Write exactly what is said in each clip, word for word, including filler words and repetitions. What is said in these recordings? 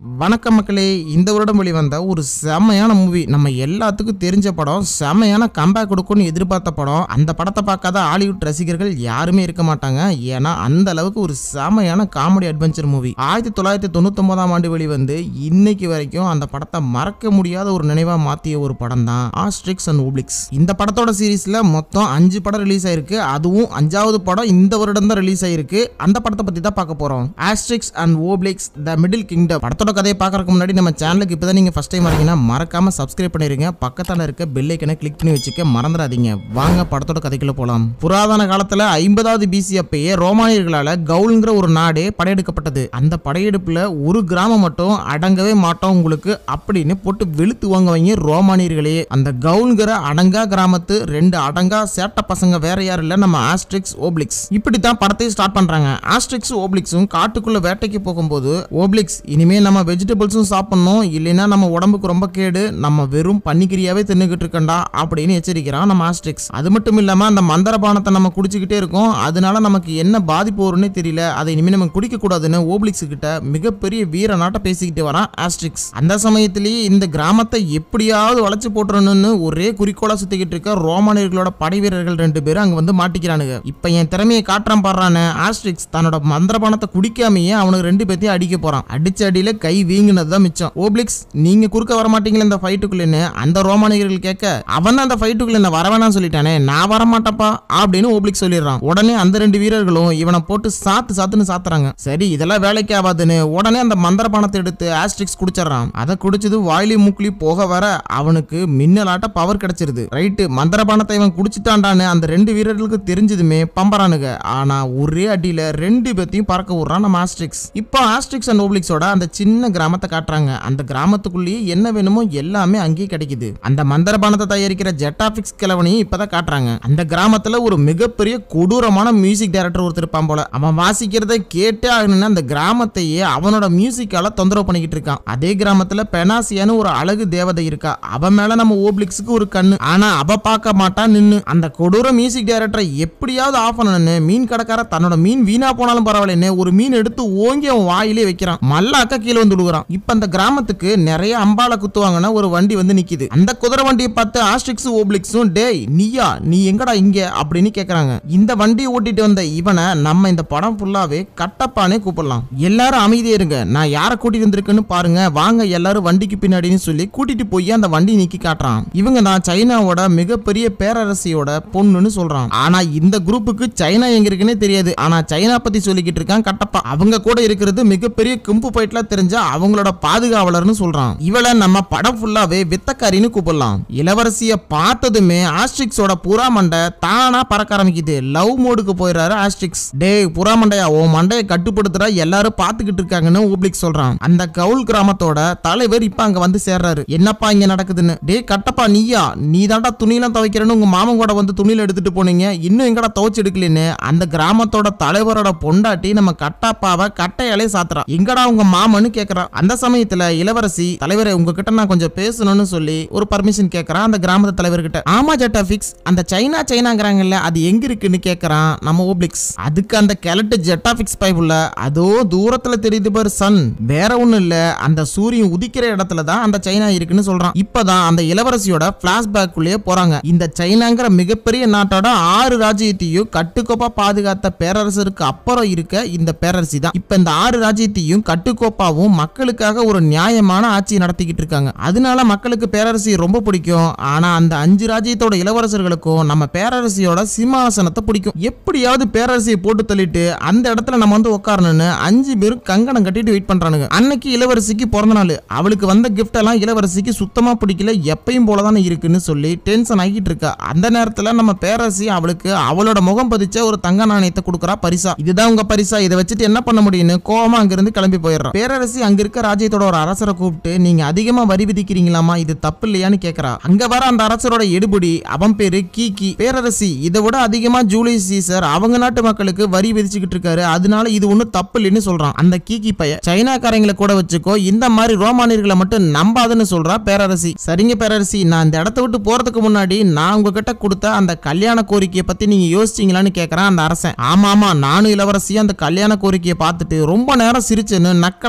வணக்கம் மக்களே, இந்த வருடம் வெளிவந்த ஒரு செமையான மூவி, நம்ம எல்லாத்துக்கும் தெரிஞ்ச படம், செமையான கம்பேக் கொடுக்கும்னு எதிர்பார்த்த படம். அந்த படத்தை பார்க்காத ஹாலிவுட் ரசிகர்கள் யாருமே இருக்க மாட்டாங்க. ஏன்னா அந்த அளவுக்கு ஒரு செமையான காமெடி அட்வென்ச்சர் மூவி. ஆயிரத்தி தொள்ளாயிரத்தி தொண்ணூத்தி ஒன்பதாம் ஆண்டு வெளிவந்து இன்னைக்கு வரைக்கும் அந்த படத்தை மறக்க முடியாத ஒரு நினைவா மாத்திய ஒரு படம் தான் ஆஸ்ட்ரிக்ஸ் அண்ட் ஓப்ளிக்ஸ். இந்த படத்தோட சீரீஸ்ல மொத்தம் அஞ்சு படம் ரிலீஸ் ஆயிருக்கு. அதுவும் அஞ்சாவது படம் இந்த வருடம் தான் ரிலீஸ் ஆயிருக்கு. அந்த படத்தை பத்தி தான் பார்க்க போறோம். Asterix and Obelix the middle kingdom. படத்தோட கதையை பார்க்கறதுக்கு முன்னாடி நம்ம சேனலுக்கு இப்பதான் நீங்க ஃபர்ஸ்ட் டைம் வரீங்கன்னா மறக்காம சப்ஸ்கிரைப் பண்ணிருங்க. பக்கத்துல இருக்க பெல் ஐக்கனை கிளிக் பண்ணி வச்சுக்க மறந்துடாதீங்க. வாங்க படத்தோட கதைக்குள்ள போலாம். புராதன காலத்துல ஐம்பதாவது பிசி அப்பயே ரோமானியர்களால கவுல்ங்கிற ஒரு நாடே படையெடுக்கப்பட்டது. அந்த படையெடுப்புல ஒரு கிராமம் மட்டும் அடங்கவே மாட்டோம் உங்களுக்கு அப்படின்னு போட்டு வெளுத்து வாங்குவீங்க ரோமானியர்களே. அந்த கவுல்ங்கிற அடங்கா கிராமத்து ரெண்டு அடங்கா சேட்ட பசங்க வேற யாரும் இல்ல, நம்ம ஆஸ்ட்ரிக்ஸ் ஓப்ளிக்ஸ். இப்படித்தான் படத்தை ஸ்டார்ட் பண்றாங்க. ஆஸ்ட்ரிக்ஸ் ஓப்ளிக்ஸும் காட்டுக்குள்ள வேட்டைக்கு போகும்போது, ஓப்ளிக்ஸ் இனிமே நம்ம வெஜிடபிள்ஸும் சாப்பிடணும், இல்லைன்னா நம்ம உடம்புக்கு ரொம்ப கேடு, நம்ம வெறும் பன்னிக்கிரியாவே தின்னுகிட்டு இருக்கண்டா அப்படின்னு எச்சரிக்கிறான் நம்ம ஆஸ்ட்ரிக்ஸ். அது மட்டும் இல்லாம அந்த மந்திரபானத்தை நம்ம குடிச்சுக்கிட்டே இருக்கோம், அதனால நமக்கு என்ன பாதிப்பு வரும்னே தெரியல, அதை இனிமே நம்ம குடிக்க கூடாதுன்னு ஓப்ளிக்ஸ் கிட்ட மிகப்பெரிய வீர நாட்ட பேசிக்கிட்டு வரான் ஆஸ்ட்ரிக்ஸ். அந்த சமயத்திலேயே இந்த கிராமத்தை எப்படியாவது வளைச்சு போட்டுறணும்னு ஒரே குறிக்கோளா சுத்திக்கிட்டு இருக்க ரோமானியர்களோட படை வீரர்கள் ரெண்டு பேரும் அங்க வந்து மாட்டிக்கிறானுங்க. இப்ப என் திறமையை காட்டுறான் பாடுறான்னு ஆஸ்ட்ரிக்ஸ் தன்னோட மந்திரபானத்தை குடிக்காமையே அவனுக்கு ரெண்டு பேத்தையும் அடிக்க போறான். அடிச்ச அடியில கை வீங்கினதுதான் மிச்சம். ஓப்ளிக்ஸ் நீங்க குறுக்க வர மாட்டீங்களா இந்த ஃபைட்டுக்குள்ளேன்னு அந்த ரோமானியர்கள் கேட்க, அவன் அந்த ஃபைட்டுக்குள்ள என்ன வர வேணாம் சொல்லிட்டானே, நான் வர மாட்டப்பா அப்படின்னு ஓப்ளிக்ஸ் சொல்லிடுறான். உடனே அந்த ரெண்டு வீரர்களும் இவனை போட்டு சாத்து சாத்துன்னு சாத்துறாங்க. சரி இதெல்லாம் வேலைக்கு ஆகாதுன்னு உடனே அந்த மந்திரபானத்தை எடுத்து ஆஸ்ட்ரிக்ஸ் குடிச்சிடறான். அதை குடிச்சது வாயிலி மூக்கிலி போக வர அவனுக்கு மின்னலாட்ட பவர் கிடைச்சிருது. ரைட்டு, மந்திரபானத்தை இவன் குடிச்சிட்டான்டான்னு அந்த ரெண்டு வீரர்களுக்கு தெரிஞ்சதுமே பம்பரானுங்க. ஆனா ஒரே அடியில ரெண்டு பேத்தையும் பறக்க விடுறான் நம்ம ஆஸ்ட்ரிக்ஸ். இப்போ ஆஸ்ட்ரிக்ஸ் அண்ட் ஓப்ளிக்ஸோட அந்த சின்ன கிராமத்தை காட்டுறாங்க. அந்த கிராமத்துக்குள்ளேயே என்ன வேணுமோ எல்லாமே அங்கேயே கிடைக்குது. அந்த மந்திரபானத்தை தயாரிக்கிற ஜெட்டாபிக்ஸ் கிழவனையும் இப்பதான் காட்டுறாங்க. அந்த கிராமத்துல ஒரு மிகப்பெரிய கொடூரமான மியூசிக் டைரக்டர் ஒருத்தர் இருப்பான் போல. அவன் வாசிக்கிறத கேட்டே ஆகணும்னு அந்த கிராமத்தையே அவனோட மியூசிக்கால தொந்தரவு பண்ணிக்கிட்டு இருக்கான். அதே கிராமத்துல பெனாசியான்னு ஒரு அழகு தேவதை இருக்கா. அவன் மேல நம்ம ஓப்ளிக்ஸுக்கு ஒரு கண்ணு, ஆனா அவ பார்க்க மாட்டான் நின்னு. அந்த கொடூர மியூசிக் டைரக்டரை எப்படியாவது ஆஃப் பண்ணணும்னு மீன் கடைக்கார தன்னோட மீன் வீணா போனாலும் பரவாயில்லன்னு ஒரு மீன் எடுத்து ஓங்கி அவன் வாயிலே வைக்கிறான். மல்லாக்க கீழே வந்து விழுகுறான். இப்ப அந்த கிராமத்துக்கு நிறைய அம்பால குத்துவாங்கன்னா ஒரு வண்டி வந்து நிக்குது. அந்த குதிரை வண்டியை பார்த்து ஆஸ்ட்ரிக்ஸ் ஓப்ளிக்ஸும், டேய் நீயா, நீ எங்கடா இங்க அப்படின்னு கேக்குறாங்க. இந்த வண்டியை ஓட்டிட்டு வந்த இவனை நம்ம இந்த படம் ஃபுல்லாவே கட்டப்பானே கூப்பிடலாம். எல்லாரும் அமைதியா இருங்க, நான் யாரை கூட்டிட்டு வந்திருக்குன்னு பாருங்க, வாங்க எல்லாரும் வண்டிக்கு பின்னாடின்னு சொல்லி கூட்டிட்டு போய் அந்த வண்டி நீக்கி காட்டுறான். இவங்க தான் சைனாவோட மிகப்பெரிய பேரரசியோட பொண்ணுன்னு சொல்றான். ஆனா இந்த குரூப்புக்கு சைனா எங்க இருக்குன்னே தெரியாது. ஆனா சைனா பத்தி சொல்லிக்கிட்டு இருக்கான் கட்டப்பா. அவங்க கூட இருக்கிறது மிகப்பெரிய கும்பு பயிட்ல தெரிஞ்ச அவங்களோட பாதுகாவலர்னு சொல்றான். இவளை நம்ம படம் ஃபுல்லாவே வித்தக்காரின்னு கூப்பிடலாம். இளவரசிய பார்த்ததுமே ஆஸ்ட்ரிக்ஸோட புறா மண்டை தானா பறக்க ஆரம்பிக்குது. லவ் மோடுக்கு போயிடுறாரு ஆஸ்ட்ரிக்ஸ். டேய் புறா மண்டையா, ஓ மண்டையை கட்டுப்படுத்துற எல்லாரும் பாத்துக்கிட்டு இருக்காங்கன்னு ஓப்ளிக்ஸ் சொல்றான். அந்த கவுல் கிராமத்தோட தலைவர் இப்ப அங்க வந்து சேர்றாரு. என்னப்பா இங்க நடக்குதுன்னு. டேய் கட்டப்பா நீயா, நீ தாண்டா துணியெல்லாம் துவைக்கிறேன்னு உங்க மாமன் கூட வந்து துணியில எடுத்துட்டு போனீங்க, இன்னும் எங்கடா துவைச்சு எடுக்கலன்னு அந்த கிராமத்தோட தலைவரோட பொண்டாட்டி நம்ம கட்டப்பாவை கட்டையாலே சாத்துறா. எங்கடா உங்க மாமன்னு கேக்குறா. அந்த சமயத்துல இளவரசி, தலைவரே உங்ககிட்ட நான் கொஞ்சம் பேசணும்னு சொல்லி ஒரு பர்மிஷன் கேக்குறான் அந்த கிராமத்து தலைவர்கிட்ட. ஆமா ஜெட்டாபிக்ஸ், அந்த சைனா சைனாங்கறாங்கல்ல அது எங்க இருக்குன்னு கேக்குறான் நம்ம ஓப்ளிக்ஸ். அதுக்கு அந்த கெலட்டு ஜெட்டாபிக்ஸ் பைப்புல அதோ தூரத்துல தெரியுது பாரு சன், வேற ஒண்ணும் இல்ல, அந்த சூரியன் உதிக்கிற இடத்துல தான் அந்த சைனா இருக்குன்னு சொல்றான். இப்பதான் அந்த இளவரசியோட பிளாஷ்பேக் உள்ளே போறாங்க. இந்த சைனாங்கிற மிகப்பெரிய நாட்டோட ஆறு ராஜ்யத்தையும் கட்டுக்கோப்பா பாதுகாத்த பேரரசருக்கு அப்புறம் இருக்க இந்த பேரரசி தான் இப்ப இந்த ஆறு ராஜ்யத்தையும் கட்டுக்கோப்பாவும் மக்களுக்காக ஒரு நியாயமான ஆட்சி நடத்திக்கிட்டு இருக்காங்க. அதனால மக்களுக்கு பேரரசி ரொம்ப பிடிக்கும். ஆனா அந்த அஞ்சு ராஜ்யத்தோட இளவரசர்களுக்கும் நம்ம பேரரசியோட சிம்மாசனத்தை பிடிக்கும். எப்படியாவது பேரரசியை போட்டு தள்ளிட்டு அந்த இடத்துல நம்ம வந்து உட்காரணும்னு அஞ்சு பேரும் கங்கணம் கட்டிட்டு வெயிட் பண்றானுங்க. அன்னைக்கு இளவரசிக்கு பிறந்த நாள். அவளுக்கு வந்த கிஃப்ட் எல்லாம் இளவரசிக்கு சுத்தமா பிடிக்கல, எப்பயும் போலதானே இருக்குன்னு சொல்லி டென்ஷன் ஆகிட்டு இருக்கா. அந்த நேரத்துல நம்ம பேரரசி அவளுக்கு அவளோட முகம் பதிச்ச ஒரு தங்க நாணயத்தை கொடுக்கறா பரிசா. இதுதான் உங்க பரிசா, இதை வச்சுட்டு என்ன பண்ண முடியும்னு கோவமா அங்கிருந்து கிளம்பி போயிடுறா. பேரரசி அங்க இருக்க ராஜ்யத்தோட ஒரு அரசரை கூப்பிட்டு, நீங்க அதிகமா வரி விதிக்கிறீங்களாமா, இது தப்பு இல்லையான்னு கேக்குறா. அங்க வர அந்த அரசரோட எடுபடி, அவன் பேரு கீகி. பேரரசி இதை விட அதிகமா ஜூலியஸ் சீசர் அவங்க நாட்டு மக்களுக்கு வரி விதிச்சுக்கிட்டு இருக்காரு, அதனால இது ஒண்ணு தப்பு இல்லைன்னு சொல்றான். அந்த கீகி பைய சைனாக்காரங்களை கூட வச்சுக்கோ, இந்த மாதிரி ரோமானியர்களை மட்டும் நம்பாதுன்னு சொல்றா பேரரசி. சரிங்க பேரரசி, நான் இந்த இடத்த விட்டு போறதுக்கு முன்னாடி நான் உங்ககிட்ட கொடுத்த அந்த கல்யாண கோரிக்கையை பத்தி நீங்க யோசிச்சீங்களான்னு கேக்குறான் அந்த அரசன். ஆமா ஆமா, நானும் இளவரசி அந்த கல்யாண கோரிக்கையை பார்த்துட்டு ரொம்ப நேரம் சிரிச்சுன்னு நக்கலா சொல்றா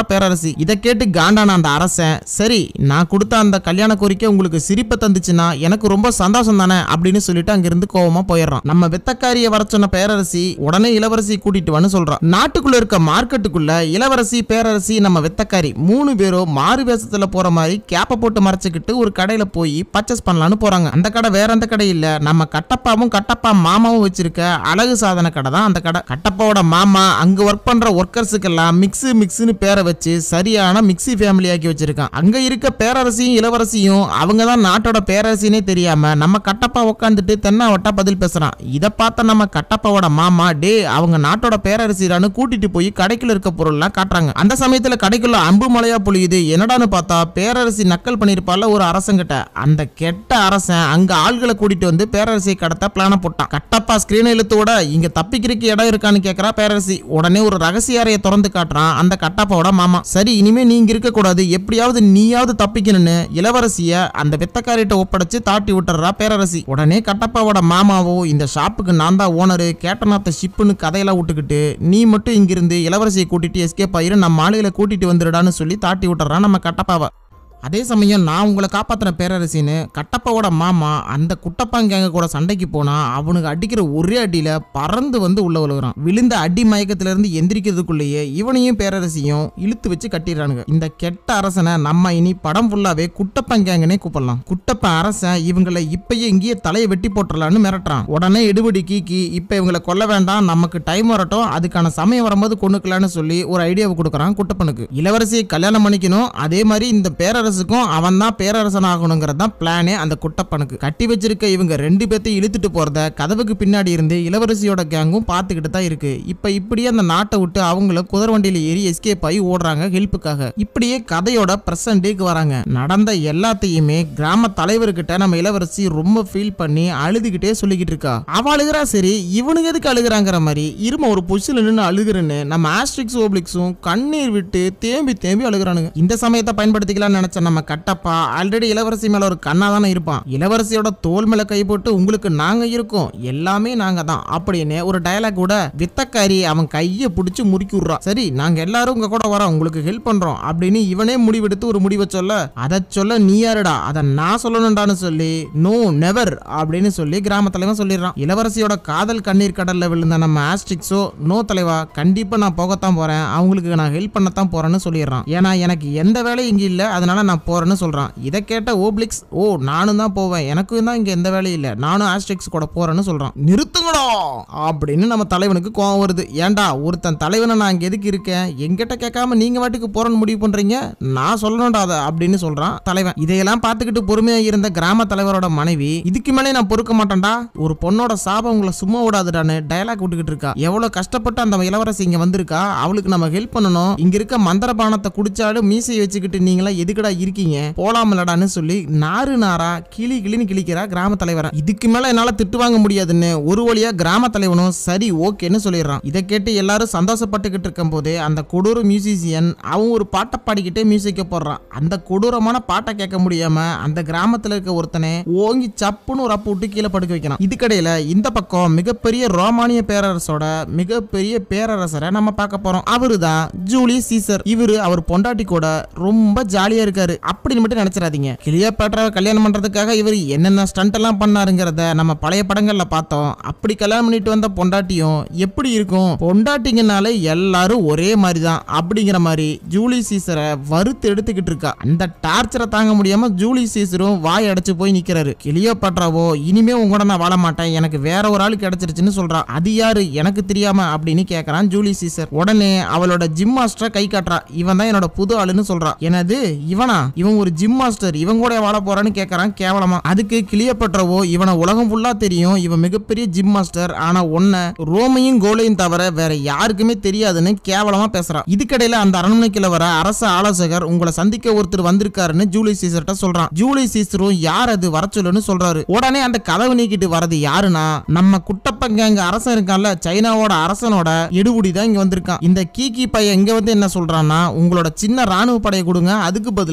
பேரரசி. இதை கேட்டு காண்டான அந்த அரசன், சரி நான் கொடுத்த அந்த கல்யாண கோரிக்கை உங்களுக்கு சிரிப்பை தந்துச்சுன்னா எனக்கு ரொம்ப சந்தோஷம் தானே அப்படின்னு சொல்லிட்டு அங்கிருந்து கோவமா போயிடுறான். நம்ம வெத்தக்காரிய வர சொன்ன பேரரசி உடனே இளவரசி கூட்டிட்டு வந்து சொல்றான். நாட்டுக்குள்ள இருக்க மார்க்கெட்டுக்குள்ள இளவரசி, பேரரசி, நம்ம வெத்தக்காரி மூணு பேரும் மாறு வேஷத்துல போற மாதிரி கேப்ப போட்டு மறைச்சுக்கிட்டு ஒரு கடையில போய் பர்ச்சேஸ் பண்ணலாம்னு போறாங்க. அந்த கடை வேற அந்த கடை இல்ல, நம்ம கட்டப்பாவும் கட்டப்பா மாமாவும் வச்சிருக்க அழகு சாதன கடை தான் அந்த கடை. கட்டப்பாவோட மாமா அங்க ஒர்க் பண்ற ஒர்க்கர்ஸுக்கு எல்லாம் மிக்ஸு மிக்ஸுன்னு பேரை வச்சு சரியான மிக்ஸி ஃபேமிலி ஆக்கி வச்சிருக்கான். அங்க இருக்க பேரரசியும் இளவரசியும் அவங்க தான் நாட்டோட பேரரசினே தெரியாம நம்ம கட்டப்பா உட்காந்துட்டு தென்னாவட்டா பதில் பேசுறான். இதை பார்த்த நம்ம கட்டப்பாவோட மாமா, டே அவங்க நாட்டோட பேரரசிரான்னு கூட்டிட்டு போய் கடைக்குள்ள இருக்க பொருள் எல்லாம் காட்டுறாங்க. அந்த சமயத்துல கடைக்குள்ள அம்பு மலையா பொழியுது. என்னடான்னு பார்த்தா பேரரசி நக்கல் பண்ணிருப்பால ஒரு அரசங்கிட்ட. அந்த கெட்ட அரசன் அங்க ஆள்களை கூட்டிட்டு வந்து பேரரசியை கடத்த பிளான போட்டான். கட்டப்பா ஸ்கிரீன் இழுத்தோட இங்க தப்பிக்கிறதுக்கு இடம் இருக்கான்னு கேக்குறா பேரரசி. உடனே ஒரு ரகசிய அறையை திறந்து காட்டுறான் அந்த கட்டப்பாவோட மாமா. சரி இனிமே நீங்க இருக்க கூடாது, எப்படியாவது நீயாவது தப்பிக்கணும்னு இளவரசிய அந்த வெத்தக்காரிட்ட ஒப்படைச்சு தாட்டி விட்டுறா பேரரசி. உடனே கட்டப்பாவோட மாமாவோ, இந்த ஷாப்புக்கு நான் தான் ஓனரு, கேட்டநாத்த ஷிப்புன்னு கதையெல்லாம் விட்டுக்கிட்டு நீ மட்டும் இங்கிருந்து இளவரசியை கூட்டிட்டு எஸ்கேப் ஆயிரு, நம்ம ஆளுகளை கூட்டிட்டு வந்துடுடான்னு சொல்லி தாட்டி விட்டுறான் நம்ம கட்டப்பாவை. அதே சமயம் நான் உங்களை காப்பாற்றின பேரரசின்னு கட்டப்பாவோட மாமா அந்த குட்டப்பாங்க கூட சண்டைக்கு போனா அவனுக்கு அடிக்கிற ஒரே அடியில பறந்து வந்து உள்ள விழுகிறான். விழுந்த அடி மயக்கத்துல இருந்து எந்திரிக்கிறதுக்குள்ளேயே இவனையும் பேரரசியும் இழுத்து வச்சு கட்டிடுறானுங்க. இந்த கெட்ட அரசனை நம்ம இனி படம் ஃபுல்லாவே குட்டப்பாங்கன்னே கூப்பிடலாம். குட்டப்ப அரசன் இவங்களை இப்பயே இங்கேயே தலையை வெட்டி போட்டுடலான்னு மிரட்டுறான். உடனே எடுபடி கீக்கி இப்ப இவங்களை கொல்ல வேண்டாம், நமக்கு டைம் வரட்டும், அதுக்கான சமயம் வரும்போது கொண்டுக்கலான்னு சொல்லி ஒரு ஐடியாவை கொடுக்குறான் குட்டப்பனுக்கு. இளவரசியை கல்யாணம் பண்ணிக்கணும், அதே மாதிரி இந்த பேரரசு அவன் தான் பேரரசன் ஆகணுங்கிறதான் பிளானே அந்த குட்டப்பனுக்கு. கட்டி வச்சிருக்க இவங்க ரெண்டு பேர்த்தையும் இழுத்துட்டு போறத கதவுக்கு பின்னாடி இருந்து இளவரசியோட கேங்கும் பார்த்துக்கிட்டு தான் இருக்கு. இப்ப இப்படியே அந்த நாட்டை விட்டு அவங்களும் குதிரை வண்டியில ஏறி எஸ்கேப் ஆகி ஓடுறாங்க ஹெல்ப்புக்காக. இப்படியே கதையோட பிரசன்டேக்கு வராங்க. நடந்த எல்லாத்தையுமே கிராம தலைவர்கிட்ட நம்ம இளவரசி ரொம்ப ஃபீல் பண்ணி அழுதுகிட்டே சொல்லிக்கிட்டு இருக்கா. அவ அழுகிறா, சரி இவனுக்கு எதுக்கு அழுகிறாங்கிற மாதிரி இரும ஒரு பொசிஷன்ல நின்று அழுகுறன்னு நம்ம ஆஸ்ட்ரிக்ஸ் ஓப்ளிக்ஸும் கண்ணீர் விட்டு தேம்பி தேம்பி அழுகுறானுங்க. இந்த சமயத்தை பயன்படுத்திக்கலாம் நினைச்ச நம்ம கட்டப்பா ஆல்ரெடி இளவரசி மேல ஒரு கண்ணா தானே இருப்பான். இளவரசியோட தோல் மேல கை போட்டு உங்களுக்கு நாங்க இருக்கோம், எல்லாமே நாங்க தான் அப்படின்னு ஒரு டயலாக் கூட வித்தக்காரி அவன் கையை பிடிச்சு முறுக்கி விடுறான். சரி நாங்க எல்லாரும் உங்க கூட வரோம், உங்களுக்கு ஹெல்ப் பண்றோம் அப்படின்னு இவனே முடிவெடுத்து ஒரு முடிவை சொல்ல, அதை சொல்ல நீ யாருடா, அதை நான் சொல்லணும்டான்னு சொல்லி நோ நெவர் அப்படின்னு சொல்லி கிராம தலைவன் சொல்லிடுறான். இளவரசியோட காதல் கண்ணீர் கடல்ல விழுந்த நம்ம ஆஸ்ட்ரிக்ஸோ, நோ தலைவா கண்டிப்பா நான் போகத்தான் போறேன், அவங்களுக்கு நான் ஹெல்ப் பண்ணத்தான் போறேன்னு சொல்லிடுறான். ஏன்னா எனக்கு எந்த வேலையும் இங்க இல்ல, அதனால நான் போறேன்னு சொல்றான். இதை கேட்ட ஓப்ளிக்ஸ், ஓ நானும் தான் போவேன், எனக்கும் தான் இங்க எந்த வேலையும் இல்ல, நானும் ஆஸ்ட்ரிக்ஸ் கூட போறேன்னு சொல்றான். நிறுத்துங்கடா அப்படின்னு நம்ம தலைவனுக்கு கோவம் வருது. ஏண்டா ஒருத்தன் தலைவனை நான் இங்க எதுக்கு இருக்கேன், எங்கிட்ட கேட்காம நீங்க வாட்டுக்கு போறேன்னு முடிவு பண்றீங்க, நான் சொல்லணும்டா அதை அப்படின்னு சொல்றான் தலைவன். இதையெல்லாம் பார்த்துக்கிட்டு பொறுமையா இருந்த கிராம தலைவரோட மனைவி, இதுக்கு மேலே நான் பொறுக்க மாட்டேன்டா, ஒரு பொண்ணோட சாபம் உங்களை சும்மா விடாதுடான்னு டயலாக் விட்டுக்கிட்டு இருக்கா. எவ்வளவு கஷ்டப்பட்டு அந்த இளவரசி இங்க வந்திருக்கா, அவளுக்கு நம்ம ஹெல்ப் பண்ணணும், இங்க இருக்க மந்திரபானத்தை குடிச்சாலும் மீசையை வச்சுக்கிட்டு நீங்களா எதுக்குடா இருக்கீங்க, போலாமலடான்னு சொல்லி நாறு நாரா கிளி கிளின்னு கிளிக்கிறா கிராம தலைவரை. இதுக்கு மேல என்னால திட்டு வாங்க முடியாதுன்னு ஒரு வழியா கிராம தலைவனும் சரி ஓகேன்னு சொல்லிடுறான். இதை கேட்டு எல்லாரும் சந்தோஷப்பட்டுக்கிட்டு இருக்கும் போதே அந்த கொடூர மியூசிஷியன் அவன் ஒரு பாட்டை பாடிக்கிட்டே மியூசிக்க போடுறான். அந்த கொடூரமான பாட்டை கேட்க முடியாம அந்த கிராமத்துல இருக்க ஒருத்தனை ஓங்கி சப்புன்னு ஒரு அப்பு விட்டு கீழே படுக்க வைக்கிறான். இதுக்கடையில இந்த பக்கம் மிகப்பெரிய ரோமானிய பேரரசோட மிகப்பெரிய பேரரசரை நம்ம பார்க்க போறோம். அவருதான் ஜூலியஸ் சீசர். இவரு அவர் பொண்டாட்டி கூட ரொம்ப ஜாலியா இருக்காரு அப்படின்னு மட்டும் நினைச்சிடாதீங்க. கிளியோபாட்ராவை கல்யாணம் பண்றதுக்காக இவர் என்னென்ன ஸ்டண்ட் எல்லாம் பண்ணாருங்கிறத நம்ம பழைய படங்கள்ல பார்த்தோம். அப்படி கல்யாணம் பண்ணிட்டு வந்த பொண்டாட்டியும் எப்படி இருக்கும், பொண்டாட்டிங்கனாலே எல்லாரும் ஒரே மாதிரி தான் அப்படிங்கிற மாதிரி ஜூலியஸ் சீசரை வறுத்து எடுத்துக்கிட்டு இருக்கா. அந்த டார்ச்சரை தாங்க முடியாம ஜூலியஸ் சீசரும் வாய் அடைச்சு போய் நிக்கிறாரு. கிளியோபாட்ராவோ இனிமே உங்களோட நான் வாழ மாட்டேன், எனக்கு வேற ஒரு ஆளு கிடைச்சிருச்சுன்னு சொல்றா. அது யாரு எனக்கு தெரியாம அப்படின்னு கேட்கறான் ஜூலியஸ் சீசர். உடனே அவளோட ஜிம் மாஸ்டரை கை காட்டுறா. இவன் தான் என்னோட புது ஆளுன்னு சொல்றா. எனது இவனா, இவன் ஒரு ஜிம் மாஸ்டர், இவன் கூட வாழ போறான்னு கேட்கறான் கேவலமா. அதுக்கு கிளியோபாட்ராவோ இவனை உலகம் ஃபுல்லா தெரியும், இவன் மிகப்பெரிய ஜிம் மாஸ்டர், ஆனா ஒன்ன ரோமையும் கோலையும் தவிர வேற யாருக்குமே தெரியாதுன்னு கேவலமா பேசுறான். இதுக்கடையில அந்த அரண்மனைக்குள்ள வர அரச ஆலோசகர் உங்களை சந்திக்க ஒருத்தர் வந்திருக்காருன்னு ஜூலியஸ் சீசர்ட்ட சொல்றான். ஜூலியஸ் சீசரும் யார் அது வர சொல்லுன்னு சொல்றாரு. உடனே அந்த கதவு நீக்கிட்டு வரது யாருன்னா நம்ம குட்டப்பங்க இங்க அரசன் இருக்கான்ல, சைனாவோட அரசனோட எடுபுடி தான் இங்க வந்திருக்கான். இந்த கீக்கி பையன் இங்க வந்து என்ன சொல்றான்னா, உங்களோட சின்ன ராணுவ படையை கொடுங்க, அதுக்கு பதிலா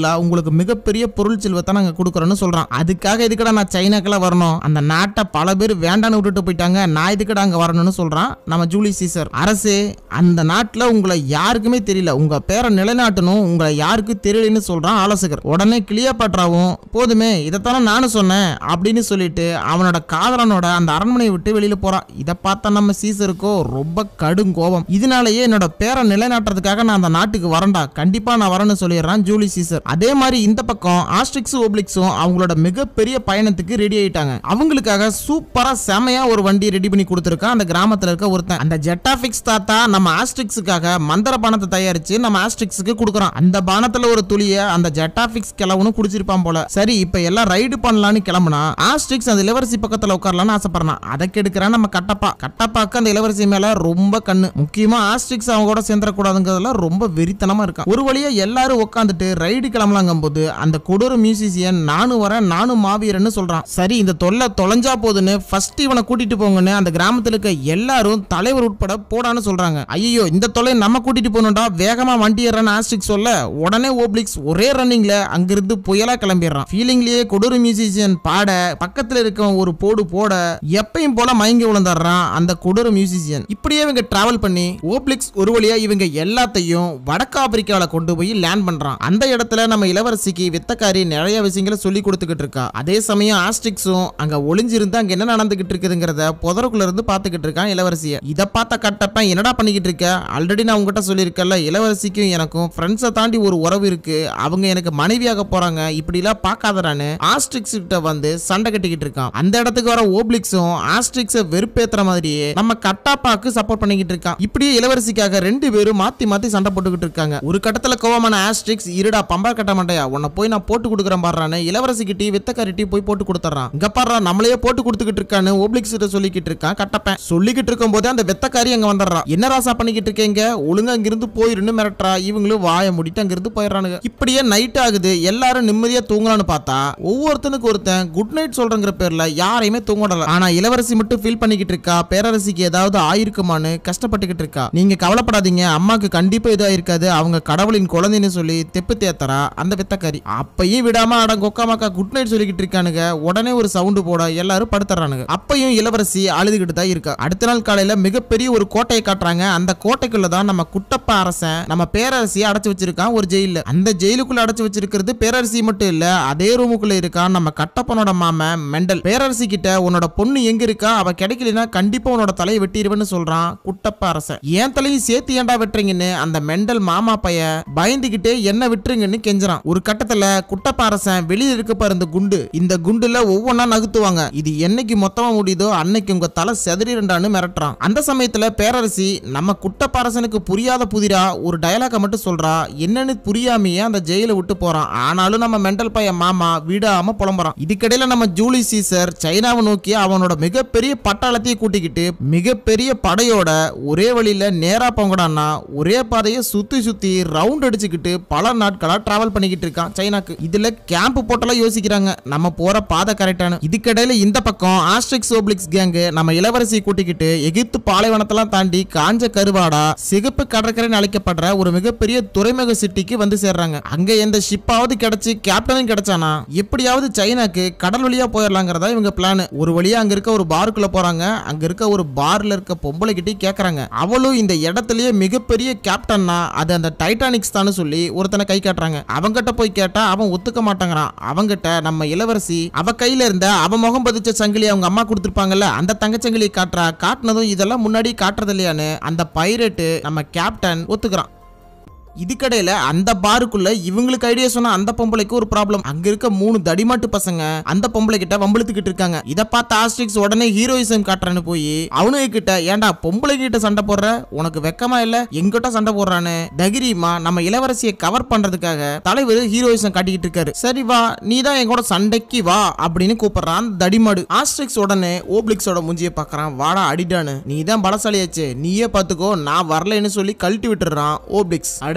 பதிலா உங்களுக்கு மிகப்பெரிய பொருள் செல்வத்தை நாங்க கொடுக்கறோம்னு சொல்றான். அதுக்காக எதுக்கடா நான் சைனாக்கெல்லாம் வரணும், அந்த நாட்டை பல பேர் வேண்டான்னு விட்டுட்டு போயிட்டாங்க, நான் எதுக்கடா அங்க வரணும்னு சொல்றான் நம்ம ஜூலியஸ் சீசர். அரசே, அந்த நாட்டுல உங்களை யாருக்குமே தெரியல, உங்க பேரை நிலைநாட்டணும், உங்களை யாருக்கு தெரியலன்னு சொல்றான் ஆலோசகர். உடனே கிளியோபாட்ராவும் போதுமே இதைத்தானே நானும் சொன்னேன் அப்படின்னு சொல்லிட்டு அவனோட காதலனோட அந்த அரண்மனையை விட்டு வெளியில போறான். இதை பார்த்தா நம்ம சீசருக்கோ ரொம்ப கடும் கோபம். இதனாலேயே என்னோட பேரை நிலைநாட்டுறதுக்காக நான் அந்த நாட்டுக்கு வரண்டா, கண்டிப்பா நான் வரேன்னு சொல்லிடுறான் ஜூலியஸ் சீசர். அதே மாதிரி இந்த பக்கம் ஆஸ்ட்ரிக்ஸ் ஓப்ளிக்ஸும் அவங்களோட மிகப்பெரிய பயணத்துக்கு ரெடி ஆயிட்டாங்க. அவங்களுக்காக சூப்பரா செமையா ஒரு வண்டி ரெடி பண்ணி கொடுத்திருக்கான் அந்த கிராமத்துல இருக்க ஒருத்தன். அந்த ஜெட்டாஃபிக்ஸ் தாத்தா நம்ம ஆஸ்ட்ரிக்ஸுக்காக மந்திர பானத்தை தயாரிச்சு நம்ம ஆஸ்ட்ரிக்ஸுக்கு கொடுக்குறான். அந்த பானத்துல ஒரு துளிய அந்த ஜெட்டாஃபிக்ஸ் கிளவனும் குடிச்சிருப்பான் போல. சரி, இப்ப எல்லாம் ரைடு பண்ணலான்னு கிளம்புனா ஆஸ்ட்ரிக்ஸ் அந்த இளவரசி பக்கத்துல உட்காரலான்னு ஆசைப்படுறான். அதை கெடுக்கிறான் நம்ம கட்டப்பா. கட்டப்பாக்கு அந்த இளவரசி மேல ரொம்ப கண்ணு. முக்கியமா ஆஸ்ட்ரிக்ஸ் அவங்க கூட சேர்ந்துடக்கூடாதுங்கிறதுல ரொம்ப வெறித்தனமா இருக்கான். ஒரு வழியா எல்லாரும் உட்காந்துட்டு ரைடு கிளம்பலாங்கும் போது அந்த கொடூர மியூசிஷியன் நானும் வரேன் நானும் மாவீரன்னு சொல்றான். சரி, இந்த தொல்லை தொலைஞ்சா போதுன்னு ஃபர்ஸ்ட் இவனை கூட்டிட்டு போங்கன்னு அந்த கிராமத்துல இருக்க எல்லாரும் தலைவர் உட்பட போடான்னு சொல்றாங்க. ஐயோ, இந்த தொல்லை நம்ம கூட்டிட்டு போகணும்டா, வேகமா வண்டி ஏறான்னு ஆஸ்ட்ரிக்ஸ் சொல்ல உடனே ஓப்ளிக்ஸ் ஒரே ரன்னிங்ல அங்கிருந்து புயலா கிளம்பிடுறான். ஃபீலிங்லயே கொடூர மியூசிஷியன் பாட பக்கத்துல இருக்க ஒரு போடு போட எப்பயும் போல மயங்கி விழுந்துடுறான் அந்த கொடூர மியூசிஷியன். இப்படியே இவங்க டிராவல் பண்ணி ஓப்ளிக்ஸ் ஒரு வழியா இவங்க எல்லாத்தையும் வடக்கு ஆப்பிரிக்கால கொண்டு போய் லேண்ட் பண்றான். அந்த இடத்துல நம்ம இளவரசிக்கு வித்தக்காரி நிறைய விஷயங்களை சொல்லி கொடுத்துக்கிட்டு இருக்கா. அதே சமயம் ஆஸ்ட்ரிக்ஸும் அங்க ஒளிஞ்சிருந்து அங்க என்ன நடந்துகிட்டு இருக்குதுங்கிறத புதருக்குள்ள இருந்து பாத்துக்கிட்டு இருக்கான் இளவரசிய. இதை பார்த்த கட்டப்ப என்னடா பண்ணிக்கிட்டு இருக்க, ஆல்ரெடி நான் உங்ககிட்ட சொல்லியிருக்கேன்ல, இளவரசிக்கும் எனக்கும் ஃப்ரெண்ட்ஸை தாண்டி ஒரு உறவு இருக்கு, அவங்க எனக்கு மனைவியாக போறாங்க, இப்படி எல்லாம் பார்க்காதடான்னு ஆஸ்ட்ரிக்ஸ் கிட்ட வந்து சண்டை கட்டிக்கிட்டு இருக்கான். அந்த இடத்துக்கு வர ஓப்ளிக்ஸும் ஆஸ்ட்ரிக்ஸை வெறுப்பேத்துற மாதிரியே நம்ம கட்டாப்பாக்கு சப்போர்ட் பண்ணிக்கிட்டு இருக்கான். இப்படியே இளவரசிக்காக ரெண்டு பேரும் மாத்தி மாத்தி சண்டை போட்டுக்கிட்டு இருக்காங்க. ஒரு கட்டத்துல கோவமான ஆஸ்ட்ரிக்ஸ், இருடா பம்பா கட்ட மாட்டையா, உன்னை போய் நான் போட்டு கொடுக்குறேன் பாடுறான்னு இளவரசி கிட்டி வித்தக்காரிட்டி போய் போட்டு கொடுத்துறான். இங்க பாடுறா நம்மளையே போட்டு கொடுத்துக்கிட்டு இருக்கான்னு ஓப்ளிக்ஸ் கிட்ட சொல்லிக்கிட்டு இருக்கான் கட்டப்பேன். சொல்லிக்கிட்டு இருக்கும் போதே அந்த வெத்தக்காரி அங்க வந்துடுறா. என்ன ராசா பண்ணிக்கிட்டு இருக்கீங்க, ஒழுங்கா அங்கிருந்து போயிருன்னு மிரட்டுறா. இவங்களும் வாய முடிட்டு அங்கிருந்து போயிடுறானுங்க. இப்படியே நைட் ஆகுது, எல்லாரும் நிம்மதியா தூங்கலான்னு பார்த்தா ஒவ்வொருத்தனுக்கு ஒருத்தன் குட் நைட் சொல்றங்கிற பேர்ல யாரையுமே தூங்கடல. ஆனா இளவரசி மட்டும் ஃபீல் பண்ணிக்கிட்டு இருக்கா, பேரரசிக்கு ஏதாவது ஆயிருக்குமான்னு கஷ்டப்பட்டுக்கிட்டு இருக்கா. நீங்க கவலைப்படாதீங்க, அம்மாக்கு கண்டிப்பா எதுவும் இருக்காது, அவங்க கடவுளின் குழந்தைன்னு சொல்லி தெப்பு தேத்தரா அந்த வித்தக்காரி. அப்பையும் விடாம அட கொக்காமாக்கா குட் நைட் சொல்லிக்கிட்டு இருக்கானுங்க. உடனே ஒரு சவுண்டு போட எல்லாரும் படுத்துறானுங்க. அப்பையும் இளவரசி அழுதுகிட்டு தான் இருக்கா. அடுத்த நாள் காலையில மிகப்பெரிய ஒரு கோட்டையை காட்டுறாங்க. அந்த கோட்டைக்குள்ளதான் நம்ம குட்டப்பா அரசன் நம்ம பேரரசியை அடைச்சு வச்சிருக்கான் ஒரு ஜெயில. அந்த ஜெயிலுக்குள்ள அடைச்சு வச்சிருக்கிறது பேரரசி மட்டும் இல்ல, அதே ரூமுக்குள்ள இருக்கான் நம்ம கட்டப்பனோட மாமன் மெண்டல். பேரரசி கிட்ட உன்னோட பொண்ணு எங்க இருக்கா, அவ கிடைக்கலனா கண்டிப்பா உன்னோட தலையை வெட்டிடுவேன்னு சொல்றான் குட்டப்பா அரசன். ஏன் தலையும் சேர்த்து ஏன்டா வெட்டுறீங்கன்னு அந்த மெண்டல் மாமா பைய பயந்துகிட்டே என்ன விட்டுருங்கன்னு கெஞ்சுறான். ஒரு கட்டத்துல குட்டப்பா அரசன் வெளியில இருக்க பாரு இந்த குண்டு, இந்த குண்டுல ஒவ்வொன்னா நகுத்துவாங்க, இது என்னைக்கு மொத்தமா முடியுதோ அன்னைக்கு உங்க தலை செதறிரண்டான்னு மிரட்டுறான். அந்த சமயத்துல பேரரசி நம்ம குட்டப்பா அரசனுக்கு புரியாத புதிரா ஒரு டயலாக மட்டும் சொல்றா. என்னன்னு புரியாமையே அந்த ஜெயில விட்டு போறான். ஆனாலும் நம்ம மெண்டல் பைய மாமா விடாம புலம்புறான். இதுக்கிடையில நம்ம ஜூலியஸ் சீசர் சைனாவை நோக்கி அவனோட மிகப்பெரிய பட்டாளத்தையே கூட்டிக்கிட்டு மிகப்பெரிய படையோட ஒரே வழியில நேரா போங்கடான்னா ஒரே பாதையை சுத்தி சுத்தி ரவுண்ட் அடிச்சுக்கிட்டு பல நாட்களா டிராவல் பண்ணிக்கிட்டு இருக்கான் சைனாக்கு. இதுல கேம்ப் போட்டெல்லாம் யோசிக்கிறாங்க நம்ம போற பாதை கரெக்டான. இதுக்கிடையில இந்த பக்கம் ஆஸ்ட்ரிக்ஸ் ஓப்ளிக்ஸ் கேங்கு நம்ம இளவரசியை கூட்டிக்கிட்டு எகிப்து பாலைவனத்தெல்லாம் தாண்டி காஞ்ச கருவாடா சிகப்பு கடற்கரைன்னு அழைக்கப்படுற ஒரு மிகப்பெரிய துறைமுக சிட்டிக்கு வந்து சேர்றாங்க. அங்க எந்த ஷிப்பாவது கிடைச்சு கேப்டனும் கிடைச்சானா எப்படியாவது சைனாக்கு கடல் வழியா போயிடலாங்கிறதா இவங்க பிளான். ஒரு வழியா அங்க இருக்க ஒரு பாருக்குள்ள போறாங்க. அங்க இருக்க ஒரு பார்ல இருக்க பொம்பளை கிட்டே கேக்குறாங்க. அவளும் இந்த இடத்துலயே மிகப்பெரிய கேப்டன்னா அது அந்த டைட்டானிக்ஸ் தான் சொல்லி ஒருத்தனை கை காட்டுறாங்க. அவங்கிட்ட போய் கேட்டா அவன் ஒத்துக்க மாட்டாங்கிறான். அவங்கிட்ட நம்ம இளவரசி அவ கையில இருந்த அவ முகம் பதிச்ச சங்கிலி அவங்க அம்மா கொடுத்துருப்பாங்கல்ல அந்த தங்கச்சங்கிலி காட்டுறா. காட்டினதும் இதெல்லாம் முன்னாடி காட்டுறது இல்லையான்னு அந்த பைரட்டு நம்ம கேப்டன் ஒத்துக்கிறான். இதுக்கடையில அந்த பாருக்குள்ள இவங்களுக்கு ஐடியா சொன்ன அந்த பொம்பளைக்கு ஒரு ப்ராப்ளம். அங்க இருக்க மூணு தடிமாட்டு பசங்க அந்த பொம்பளை கிட்ட வம்பிழுத்துக்கிட்டு இருக்காங்க. இத பார்த்த ஆஸ்ட்ரிக்ஸ் உடனே ஹீரோயிசம் காட்டுறான்னு போய் அவனுக்கு கிட்ட ஏண்டா பொம்பளை கிட்ட சண்டை போடுற, உனக்கு வெக்கமா இல்ல, எங்கிட்ட சண்டை போடுறான்னு தைரியமா நம்ம இளவரசியை கவர் பண்றதுக்காக தலைவர் ஹீரோயிசம் காட்டிக்கிட்டு இருக்காரு. சரி வா, நீ தான் எங்கூட சண்டைக்கு வா அப்படின்னு கூப்பிடுறான் தடிமாடு. ஆஸ்ட்ரிக்ஸ் உடனே ஓப்ளிக்ஸோட மூஞ்சியை பாக்குறான். வாடா அடிடான்னு, நீ தான் பலசாலியாச்சு, நீயே பாத்துக்கோ, நான் வரலன்னு சொல்லி கழட்டி விட்டுறான் ஓப்ளிக்ஸ். அட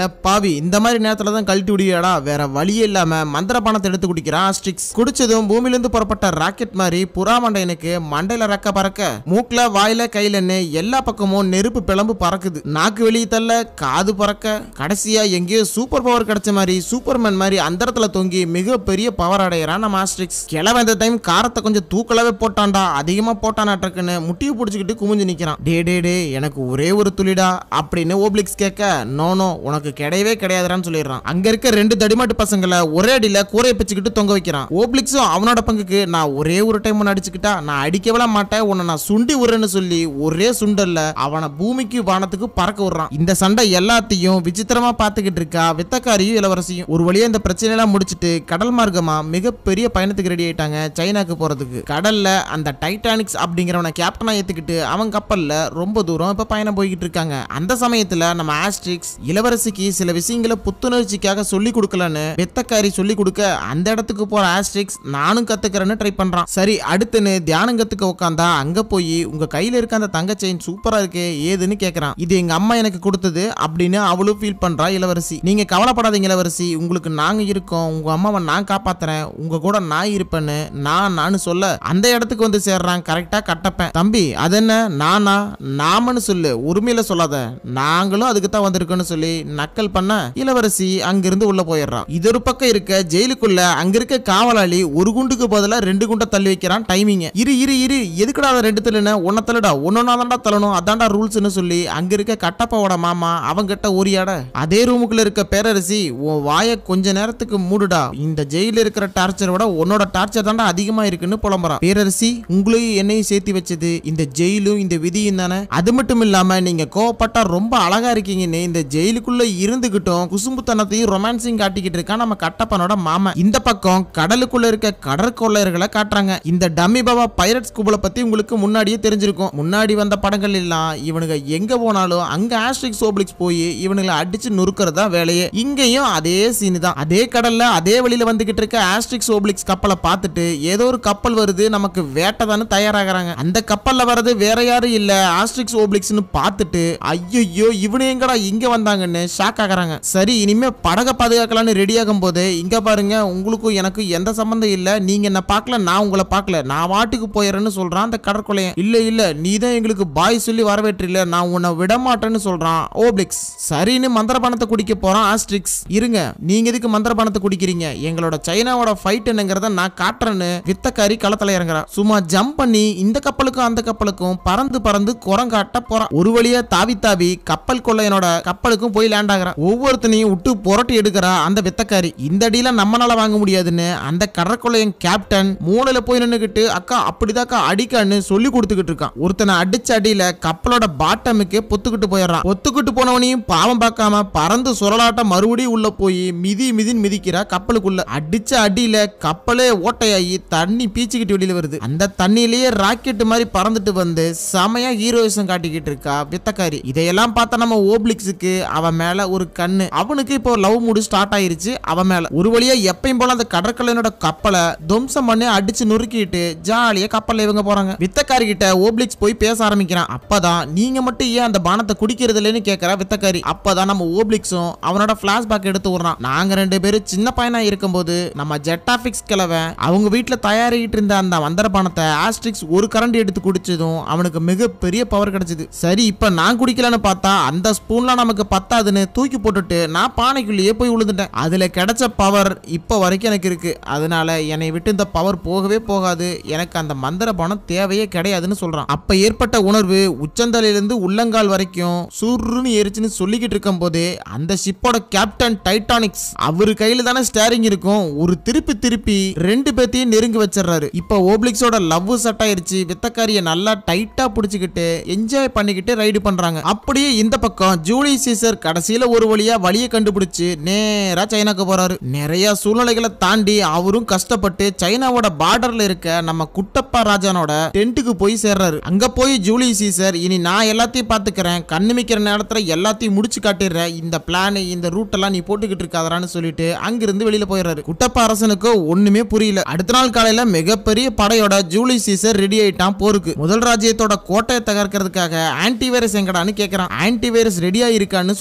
அட பாவி, இந்த மாதிரி நேரத்துல தான் கழட்டி விடுவியாடா, வேற வழியே இல்லாம மந்திர பானத்தை எடுத்து குடிக்கிறான் ஆஸ்ட்ரிக்ஸ். குடிச்சதும் பூமியில இருந்து புறப்பட்ட ராக்கெட் மாதிரி புறா மண்டையனுக்கு மண்டையில ரக்க பறக்க, மூக்குல வாயில கையிலன்னு எல்லா பக்கமும் நெருப்பு பிளம்பு பறக்குது. நாக்கு வெளியே தள்ள, காது பறக்க, கடைசியா எங்கேயோ சூப்பர் பவர் கிடைச்ச மாதிரி சூப்பர்மேன் மாதிரி அந்த இடத்துல தொங்கி மிகப்பெரிய பவர் அடையறான் நம்ம ஆஸ்ட்ரிக்ஸ். கிளவ இந்த டைம் காரத்தை கொஞ்சம் தூக்கலவே போட்டான்டா, அதிகமா போட்டானாட்டுன்னு முட்டியை பிடிச்சிக்கிட்டு குமிஞ்சு நிக்கிறான். டே டே டே எனக்கு ஒரே ஒரு துளிடா அப்படின்னு ஓப்ளிக்ஸ் கேட்க, நோ நோ உனக்கு கிடையவே கிடையாதுன்னு சொல்லிடுறான். அங்க இருக்க ரெண்டு தடிமாட்டு பசங்களை ஒரே அடியில கூரையை பிச்சுக்கிட்டு தொங்க வைக்கிறான். ஓப்ளிக்ஸும் அவனோட பங்குக்கு, நான் ஒரே ஒரு டைம் ஒன்னு அடிச்சுக்கிட்டா நான் அடிக்கவே மாட்டேன், உன்னை நான் சுண்டி விடுறேன்னு சொல்லி ஒரே சுண்டல்ல அவனை பூமிக்கு வானத்துக்கு பறக்க விடுறான். இந்த சண்டை எல்லாத்தையும் விசித்திரமா பாத்துக்கிட்டு இருக்கா வித்தக்காரியும் இளவரசியும். ஒரு வழியா இந்த பிரச்சனை எல்லாம் முடிச்சிட்டு கடல் மார்க்கமா மிகப்பெரிய பயணத்துக்கு ரெடி ஆயிட்டாங்க சைனாக்கு போறதுக்கு. கடல்ல அந்த டைட்டானிக்ஸ் அப்படிங்கிறவனை கேப்டனா ஏத்துக்கிட்டு அவன் கப்பல்ல ரொம்ப தூரம் இப்ப பயணம் போய்கிட்டு இருக்காங்க. அந்த சமயத்துல நம்ம ஆஸ்ட்ரிக்ஸ் இளவரசிக்கு சில விஷயங்களை புத்துணர்ச்சிக்காக சொல்லி கொடுக்கலன்னு வித்தக்காரி சொல்லி கொடுக்க, அந்த இடத்துக்கு போற ஆஸ்ட்ரிக்ஸ் நானும் கத்துக்கிறேன்னு ட்ரை பண்றான். சரி அடுத்துன்னு தியானம் கத்துக்க உட்காந்தா அங்க போய், உங்க கையில இருக்க அந்த தங்க செயின் சூப்பரா இருக்கே ஏதுன்னு கேக்குறான். இது எங்க அம்மா எனக்கு கொடுத்தது அப்படின்னு அவளும் ஃபீல் பண்றா இளவரசி. நீங்க கவலைப்படாதீங்க இளவரசி, உங்களுக்கு நாங்க இருக்கோம், உங்க அம்மாவை நான் காப்பாத்துறேன், உங்க கூட நான் இருப்பேன்னு நான் நானு சொல்ல அந்த இடத்துக்கு வந்து சேர்றான் கரெக்டா கட்டப்பேன். தம்பி அது என்ன நானா, நாமன்னு சொல்லு, உரிமையில சொல்லாத, நாங்களும் அதுக்கு தான் வந்திருக்கோன்னு சொல்லி நக்கல் பண்ண இளவரசி அங்கிருந்து உள்ள போயிடுறா. இது ஒரு பக்கம் இருக்க ஜெயிலுக்குள்ள அங்க இருக்க காவலாளி ஒரு குண்டுக்கு பதிலா ரெண்டு குண்டை தள்ளி வைக்கிறான். டைமிங் இரு இரு இரு எதுக்குடா ரெண்டு தள்ளுன, ஒன்ன தள்ளுடா, ஒன்னொன்னா தான்டா தள்ளணும், அதான்டா ரூல்ஸ்னு சொல்லி அங்க இருக்க கட்டப்பாவோட மாமா அவங்கிட்ட ஓரியாட, அதே ரூமுக்குள்ள இருக்க பேரரசி உன் வாய கொஞ்ச நேரத்துக்கு மூடுடா, இந்த ஜெயில இருக்கிற டார்ச்சரை விட உன்னோட டார்ச்சர் தான்டா அதிகமா இருக்குன்னு புலம்புறா. பேரரசி உங்களையும் என்னையும் சேர்த்து வச்சது இந்த ஜெயிலும் இந்த விதியும் தானே, அது மட்டும் இல்லாம நீங்க கோவப்பட்டா ரொம்ப அழகா இருக்கீங்கன்னு இந்த ஜெயிலுக்குள்ள இருந்துகிட்டும் குசும்புத்தனத்தையும் ரொமான்ஸையும் காட்டிக்கிட்டு இருக்கான் நம்ம கட்டப்பனோட மாமா. இந்த பக்கம் கடலுக்குள்ள இருக்க கடற்கொள்ளையர்களை காட்டுறாங்க. இந்த டம்மி பாபா பைரட்ஸ் கும்பலை பத்தி உங்களுக்கு முன்னாடியே தெரிஞ்சிருக்கும். முன்னாடி வந்த படங்கள் எல்லாம் இவனுங்க எங்க போனாலும் அங்க ஆஸ்ட்ரிக்ஸ் ஓப்ளிக்ஸ் போய் இவனுங்களை அடிச்சு நொறுக்கிறதா வேலையே. இங்கேயும் அதே சீன் தான். அதே கடல்ல அதே வழியில வந்துகிட்டு இருக்க ஆஸ்ட்ரிக்ஸ் ஓப்ளிக்ஸ் கப்பலை பார்த்துட்டு ஏதோ ஒரு கப்பல் வருது நமக்கு வேட்டதான்னு தயாராகிறாங்க. அந்த கப்பல்ல வர்றது வேற யாரும் இல்ல ஆஸ்ட்ரிக்ஸ் ஓப்ளிக்ஸ்னு பார்த்துட்டு, ஐயோ இவனு எங்கடா இங்க வந்தாங்கன்னு ஷாக் ஆகுறாங்க. சரி இனிமே படகை பாதுகாக்கலான்னு ரெடி ஆகும் போது, இங்க பாருங்க உங்களுக்கும் எனக்கு எந்த சம்பந்தம் இல்ல, நீங்க என்ன பார்க்கல நான் உங்களை பார்க்கல, நான் வாட்டுக்கு போயிடுறேன்னு சொல்றான் அந்த கடற்கொள்ளையன். இல்ல இல்ல நீ தான் எங்களுக்கு பாய் சொல்லி வரவேற்றில்ல, நான் உன்னை விட மாட்டேன்னு சொல்றான் ஓப்ளிக்ஸ். சரின்னு மந்திரபானத்தை குடிக்க போறான் ஆஸ்ட்ரிக்ஸ். இருங்க நீங்க எதுக்கு மந்திரபானத்தை குடிக்கிறீங்க, எங்களோட சைனாவோட ஃபைட் என்னங்கறத நான் காட்டுறேன்னு வித்தக்காரி களத்துல இறங்குறா. சும்மா ஜம்ப் பண்ணி இந்த கப்பலுக்கும் அந்த கப்பலுக்கும் பறந்து பறந்து குரங்காட்ட போறான். ஒரு வழியா தாவி தாவி கப்பல் கொள்ளையனோட கப்பலுக்கும் போய் லேண்ட் ஆகுறான். ஒவ்வொருத்தனையும் விட்டு புரட்டி எடுக்கிறா அந்த வித்தக்காரி. இந்த அடியில நம்மளால வாங்க முடியாதுன்னு அந்த கடற்கொள்ளையன் கேப்டன் மூளையில போய் நின்னுகிட்டு, அக்கா அப்படிதாக்கா அடிக்கான்னு சொல்லி கொடுத்துக்கிட்டு இருக்கான். ஒருத்தனை அடிச்ச அடியில கப்பலோட பாட்டமுக்கு பொத்துக்கிட்டு போயிடுறான். பொத்துக்கிட்டு போனவனையும் பாவம் பார்க்காம பறந்து சுரலாட்ட மறுபடியும் உள்ள போய் மிதி மிதின்னு மிதிக்கிறா கப்பலுக்குள்ள. அடிச்ச அடியில கப்பலே ஓட்டையாகி தண்ணி பீச்சிக்கிட்டு வெளியில வருது. அந்த தண்ணியிலேயே ராக்கெட் மாதிரி பறந்துட்டு வந்து செமையா ஹீரோயிசம் காட்டிக்கிட்டு இருக்கா வித்தக்காரி. இதையெல்லாம் பார்த்தா நம்ம ஓப்ளிக்ஸுக்கு அவன் மேல ஒரு கண்ணு. அவனுக்கு இப்போ லவ் மூடு ஸ்டார்ட் ஆயிருச்சு அவன் மேல. ஒரு வழியா எப்பயும் போல அந்த கடற்கரையோட கப்பலை துவம்சம் பண்ணி அடிச்சு நொறுக்கிட்டு ஜாலியா கப்பல்ல இவங்க போறாங்க. வித்தக்காரி கிட்ட ஓப்ளிக்ஸ் போய் பேச ஆரம்பிக்கிறான். அப்பதான் நீங்க மட்டும் ஏன் அந்த பானத்தை குடிக்கிறது இல்லைன்னு கேட்கறா வித்தக்காரி. அப்பதான் நம்ம ஓப்ளிக்ஸும் அவனோட பிளாஷ்பேக் எடுத்து விடுறான். நாங்க ரெண்டு பேரும் சின்ன பையனா இருக்கும்போது நம்ம ஜெட்டாபிக்ஸ் கிழவன் அவங்க வீட்டுல தயாரிக்கிட்டு இருந்த அந்த மந்திர பானத்தை ஆஸ்ட்ரிக்ஸ் ஒரு கரண்டி எடுத்து குடிச்சதும் அவனுக்கு மிகப்பெரிய பவர் கிடைச்சது. சரி இப்ப நான் குடிக்கலான்னு பார்த்தா அந்த ஸ்பூன்லாம் நமக்கு பத்தாதுன்னு தூக்கி போட்டுட்டு நான் பானைக்குள்ளேயே போய் விழுந்துட்டேன். அதுல கிடைச்ச பவர் இப்ப வரைக்கும் எனக்கு இருக்கு. அதனால என்னை விட்டு இந்த பவர் போகவே போகாது, எனக்கு அந்த மந்திர பானம் தேவையே கிடையாதுன்னு சொல்றான். அப்ப ஏற்பட்ட உணர்வு உச்சந்தலையிலிருந்து உள்ளங்கால் வரைக்கும் சுருன்னு ஏறிச்சுன்னு சொல்லிக்கிட்டு இருக்கும் போதே அந்த ஷிப்போட கேப்டன் டைட்டானிக்ஸ் அவரு கையில தானே ஸ்டேரிங் இருக்கும், ஒரு திருப்பி திருப்பி ரெண்டு பேத்தையும் நெருங்கி வச்சிடறாரு. இப்ப ஓப்ளிக்ஸோட லவ் செட் ஆயிருச்சு. வித்தக்காரிய நல்லா டைட்டா பிடிச்சுக்கிட்டு என்ஜாய் பண்ணிக்கிட்டு ரைடு பண்றாங்க. அப்படியே இந்த பக்கம் ஜூலி சீசர் கடைசியில ஒரு வழியா வழியை கண்டுபிடிச்சு நேரா சைனாக்கு போறாரு. நிறைய சூழ்நிலைகளை தாண்டி அவரும் கஷ்டப்பட்டு சைனாவோட பார்டர்ல இருக்க நம்ம குட்டப்பா ராஜானோட டென்ட்டுக்கு போய் சேர்றாரு. அங்க போய் ஜூலி சீசர் இனி நான் எல்லாத்தையும் பாத்துக்கிறேன், கண்ணுமிக்கிற நேரத்துல எல்லாத்தையும் முடிச்சு காட்டிடுறேன், இந்த பிளான் இந்த ரூட் எல்லாம் நீ போட்டுக்கிட்டு இருக்காதான்னு சொல்லிட்டு அங்கிருந்து வெளியில போயிடுறாரு. குட்டப்பா அரசனுக்கு ஒண்ணுமே புரியல. அடுத்த நாள் காலையில மிகப்பெரிய படையோட ஜூலி சீசர் ரெடி ஆயிட்டான் போருக்கு. முதல் ராஜ்யத்தோட கோட்டையை தகர்க்கிறதுக்காக ஆன்டி வைரஸ் எங்கடான்னு கேட்கறான். ஆன்டி வைரஸ் ரெடியா இருக்கான்னு சொல்றான் அந்த